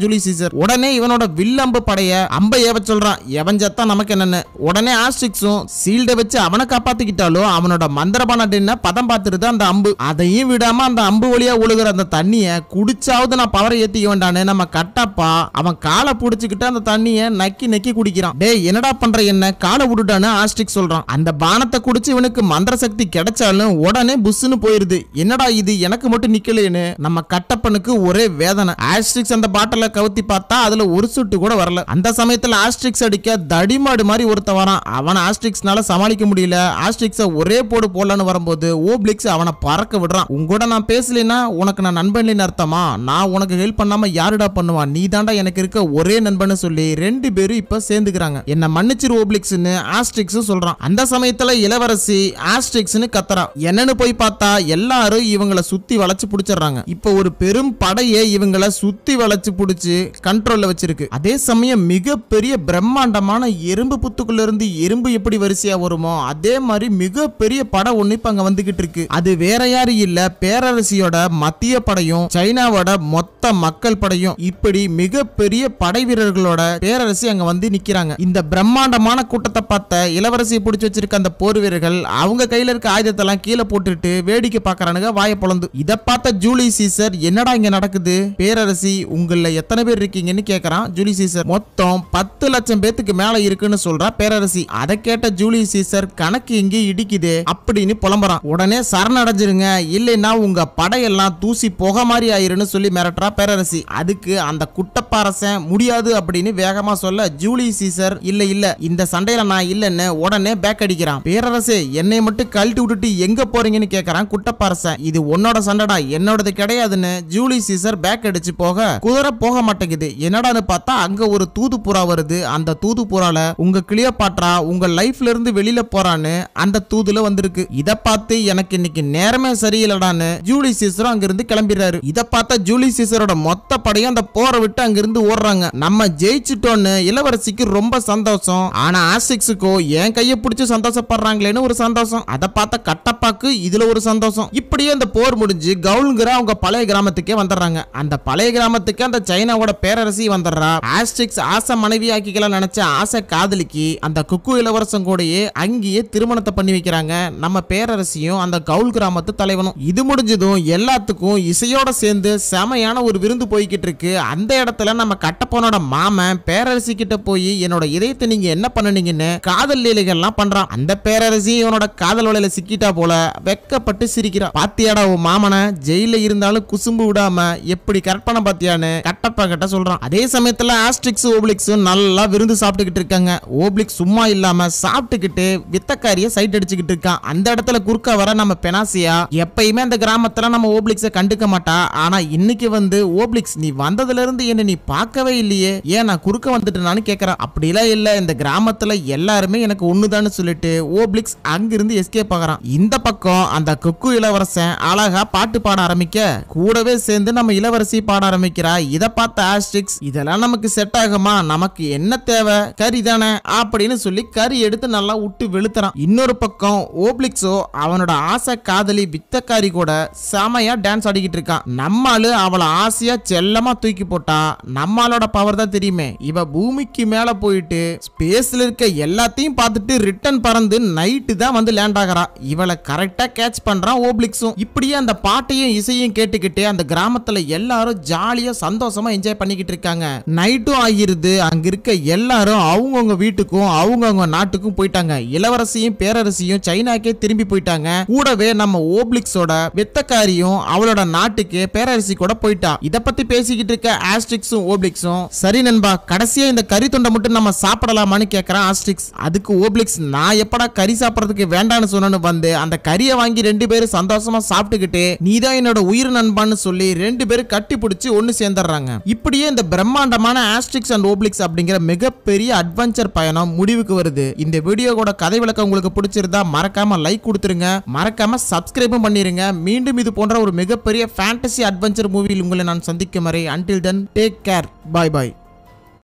சீசர். உடனே இவனோட வில்லம்பு படைய அம்பை ஏவ சொல்றான். எவன் ஜத்தா நமக்கு என்னன்னு. உடனே ஆஸ்ட்ரிக்ஸும் சீல்ட வச்சு அவனை காப்பாத்திக்கிட்டாலும் அவனோட மந்திரபான பதம் பார்த்துருது அந்த அம்பு. அதையும் விடாம அந்த அம்பு வழியா ஒழுகுற அந்த தண்ணிய குடிச்சாவது நான் பவரை ஏத்திக்க வேண்டான்னு நம்ம கட்டப்பா அவன் காலை புடிச்சுக்கிட்டு அந்த தண்ணிய நக்கி நக்கி குடிக்கிறான். டே என்னடா பண்ற என்ன காலை விட்டுட்டான்னு ஆஸ்ட்ரிக் சொல்றான். அந்த பானத்தை குடிச்சு இவனுக்கு மந்திர சக்தி கிடைச்சாலும் உடனே புஷ்னு போயிருது. என்னடா இது எனக்கு மட்டும் நிக்கலேன்னு நம்ம கட்டப்பனுக்கு ஒரே வேதனை. ஆஸ்ட்ரிக்ஸ் அந்த பாட்டில கவுத்தி பார்த்தா அதுல ஒரு சுட்டு கூட வரல. அந்த சமயத்துல ஆஸ்ட்ரிக்ஸ் அடிக்க தடிமாடு மாதிரி ஒருத்த வரான். அவன் ஆஸ்ட்ரிக்ஸ்னால சமாளிக்க முடியல. ஆஸ்ட்ரிக்ஸ ஒரே போடு போடலான்னு வரும்போது ஓப்ளிக்ஸ் அவனை பறக்க விடுறான். உங்கூட நான் பேசலைன்னா உனக்கு நான் நண்பன் அர்த்தமா? நான் உனக்கு ஹெல்ப் பண்ணாம யாருடா பண்ணுவான்? நீ தாண்டா எனக்கு இருக்க ஒரே நண்பன் சொல்லி ரெண்டு பேரும் இப்ப சேர்ந்துக்கிறாங்க. என்ன மன்னிச்சிரு ஓப்ளிக்ஸ்னு ஆஸ்ட்ரிக்ஸ் சொல்றான். அந்த சமயத்துல இளவரசி ஆஸ்ட்ரிக்ஸ்னு கத்துறா. என்னன்னு போய் பார்த்தா எல்லாரும் இவங்களை சுத்தி வளைச்சு பிடிச்சிடுறாங்க. இப்ப ஒரு பெரும் படையை இவங்களை சுத்தி வளைச்சு பிடிச்சு கண்ட்ரோல்ல வச்சிருக்கு. அதே சமயம் மிகப்பெரிய பிரம்மாண்டமான எறும்பு புத்துக்குள்ள இருந்து எறும்பு எப்படி வரிசையா வருமோ அதே மாதிரி மிகப்பெரிய படம் ஒண்ணு இப்ப அங்க வந்துகிட்டு இருக்கு. அது வேற யாரும் இல்ல, பேரரசியோட மத்திய படையும் சைனாவோட மொத்த மக்கள் படையும். இப்படி மிகப்பெரிய படை வீரர்களோட பேரரசி அங்க வந்து நிக்கிறாங்க. இந்த பிரம்மாண்டமான கூட்டத்தை பார்த்த இளவரசியை பிடிச்சு வச்சிருக்க அந்த போர் வீரர்கள் அவங்க கையில இருக்க ஆயுதத்தை எல்லாம் கீழே போட்டுட்டு வேடிக்கை பாக்குறானுங்க வாய பொளந்து. இத பார்த்த ஜூலி சீசர் என்னடா இங்க நடக்குது? பேரரசி உங்கள எத்தனை பேர் இருக்கீங்கன்னு கேக்குறான் ஜூலி சீசர். மொத்தம் பத்து லட்சம் பேத்துக்கு மேல இருக்குன்னு சொல்றா பேரரசி. அதை கேட்ட ஜூலி சீசர் கணக்கு இங்கே இடிக்குது அப்படின்னு புலம்புறான். உடனே சரணடைஞ்சிருங்க இல்லைன்னா உங்க படையெல்லாம் தூசி புகை மாதிரி ஆயிருன்னு சொல்லி மிரட்டுறா பேரரசி. அதுக்கு அந்த குட்டப்பாரசன் முடியாது அப்படின்னு வேகமா சொல்ல ஜூலி சீசர் இல்ல இல்ல இந்த சண்டையில நான் இல்லன்னு உடனே பேக் அடிக்கிறான். பேரரசே என்னை மட்டும் கழட்டி விட்டுட்டு எங்க போறீங்கன்னு கேக்குறான் குட்டப்பாரசன். இது உன்னோட சண்டைடா என்னோடது கிடையாதுன்னு ஜூலி சீசர் பேக் அடிச்சு போக குதிரை போக மாட்டேங்குது. என்னடான்னு பார்த்தா அங்க ஒரு தூது புறா வருது. அந்த தூது புறால உங்க கிளியோபாட்ரா உங்க லைஃப்ல இருந்து வெளியில போறான்னு அந்த தூதுல வந்திருக்கு. இத பார்த்து எனக்கு இன்னைக்கு நேரமே சரியில்லடான்னு ஜூலி சீசரும் அங்கிருந்து கிளம்பிடுறாரு. இத பார்த்தா ஜூலி சீசரோட மொத்த படையும் அந்த போரை விட்டு அங்கிருந்து ஓடுறாங்க. நம்ம ஜெயிச்சிட்டோன்னு இளவரசிக்கு ரொம்ப சந்தோஷம். ஆனா ஆஸ்ட்ரிக்ஸுக்கோ என் கையை பிடிச்சு சந்தோஷப்படுறாங்களேன்னு ஒரு சந்தோஷம். அதை பார்த்த கட்டப்பாக்கு இதுல ஒரு சந்தோஷம். இப்படியே அந்த போர் முடிஞ்சு கவுல்ங்கிற அவங்க பழைய கிராமத்துக்கே வந்துடுறாங்க. அந்த பழைய கிராமத்துக்கு அந்த சைனாவோட பேரரசி வந்துடுறா. ஆஸ்ட்ரிக்ஸ் ஆசை மனைவி ஆக்கிக்கலாம் நினைச்ச ஆசை காதலிக்கு அந்த குக்கு இளவரசன் கூடயே அங்கேயே திருமணத்தை பண்ணி வைக்கிறாங்க நம்ம பேரரசியும் அந்த கவுல் கிராமத்து தலைவனும். இது முடிஞ்சதும் எல்லாத்துக்கும் இசையோட சேர்ந்து செமையான ஒரு விருந்து போய்கிட்டு இருக்கு. அந்த இடத்துல நம்ம கட்டப்பனோட மாமன் பேரரசி கிட்ட போய் என்னோட இதயத்தை நீங்க என்ன பண்ணுனீங்கன்னு காதல் லீலைகள்லாம் பண்றான். அந்த பேரரசி இவனோட காதல் வலையில சிக்கிட்டா போல வெக்கப்பட்டு சிரிக்கிறான். பாத்தியாடா உன் மாமனை ஜெயில இருந்தாலும் குசும்பு விடாம எப்படி கரெக்ட் பண்ண பாத்தியான்னு கட்டப்பா கிட்ட சொல்றான். அதே சமயத்துல ஆஸ்ட்ரிக்ஸ் ஓப்ளிக்ஸும் நல்லா விருந்து சாப்பிட்டுக்கிட்டு இருக்காங்க. ஓப்ளிக்ஸ் சும்மா இல்லாம சாப்பிட்டுக்கிட்டு வித்தக்காரிய சைட் அடிச்சுக்கிட்டு இருக்கான். அந்த இடத்துல குறுக்க வர நம்ம பெனாசியா எப்பயுமே அந்த கிராமத்துல நம்ம ஓப்ளிக்ஸை கண்டுக்க மாட்டா. ஆனா இன்னைக்கு வந்து ஓப்ளிக்ஸ் நீ வந்ததுல இருந்து என்ன நீ பார்க்கவே இல்லையே, ஏன் நான் குறுக்க வந்துட்டேன்னு கேக்குறான். அப்படிலாம் இல்ல, இந்த கிராமத்துல எல்லாருமே எனக்கு ஒண்ணுதான்னு சொல்லிட்டு ஓப்ளிக்ஸ் அங்கிருந்து எஸ்கேப் ஆகுறான். இந்த பக்கம் அந்த குக்கு இளவரசன் அழகா பாட்டு பாட ஆரம்பிக்க கூடவே சேர்ந்து நம்ம இளவரசி பாட ஆரம்பிக்கிறா. இத பார்த்த ஆஸ்ட்ரிக்ஸ் இதெல்லாம் நமக்கு செட் ஆகுமா, நமக்கு என்ன தேவை கறி தானே அப்படின்னு சொல்லி கறி எடுத்து நல்லா விட்டு வெளுத்துறான். இன்னொரு பக்கம் ஓப்ளிக்ஸோ அவனோட ஆசை காதலி வித்தக்காரி கூட செமையா டான்ஸ் ஆடிக்கிட்டு இருக்கான். நம்மாலு அவளை ஆசையா செல்லமா தூக்கி போட்டா நம்மளோட பவர் தான் தெரியுமே. இவ பூமிக்கு மேல போயிட்டு ஸ்பேஸ்ல இருக்க எல்லாத்தையும் பார்த்துட்டு ரிட்டர்ன் பறந்து நைட்டு தான் வந்து லேண்ட் ஆகிறா. இவளை கரெக்டா கேட்ச் பண்றான் ஓப்ளிக்ஸும். இப்படியே அந்த பாட்டையும் இசையும் கேட்டுக்கிட்டே அந்த கிராமத்துல எல்லாரும் ஜாலியா சந்தோஷமா என்ஜாய் பண்ணிக்கிட்டு இருக்காங்க. நைட்டும் ஆகிருது. அங்க இருக்க எல்லாரும் அவங்கவுங்க வீட்டுக்கும் அவங்கவுங்க நாட்டுக்கும் போயிட்டாங்க. இளவரசியும் பேரரசியும் சைனாக்கே திரும்பி போயிட்டாங்க. கூடவே நம்ம ஓப்ளிக்ஸோட வெத்தக்காரியும் அவளோட நாட்டுக்கு பேரரசி கூட போயிட்டா. இத பத்தி பேசிக்கிட்டு இருக்க ஆஸ்ட்ரிக்ஸும் ஓப்ளிக்ஸும் சரி நண்பா கடைசியா இந்த கறி துண்டை மட்டும் நம்ம சாப்பிடலாமான்னு கேக்குறான் ஆஸ்ட்ரிக்ஸ். அதுக்கு ஓப்ளிக்ஸ் நான் எப்படா கறி சாப்பிடறதுக்கு வேண்டான்னு சொன்னு வந்து அந்த கறியை வாங்கி ரெண்டு பேரும் சந்தோஷமா சாப்பிட்டுக்கிட்டு நீதான் என்னோட உயிர் நண்பான்னு சொல்லி ரெண்டு பேரும் கட்டி பிடிச்சி ஒன்னு சேர்ந்துடுறாங்க. இப்படியே இந்த பிரம்மாண்டமான ஆஸ்ட்ரிக்ஸ் அண்ட் ஓப்ளிக்ஸ் அப்படிங்கிற மிகப்பெரிய அட்வென்ச்சர் பயணம் முடிவுக்கு வருது. இந்த வீடியோவோட கதை விளக்கம் உங்களுக்கு பிடிச்சிருந்தா மறக்காம லைக் கொடுத்துருங்க, மறக்காம சப்ஸ்கிரைபும் பண்ணிருங்க. மீண்டும் இது போன்ற ஒரு மிகப்பெரிய ஃபேண்டசி அட்வென்ச்சர் மூவியில் உங்களை நான் சந்திக்கும் வரை until then take care, bye bye.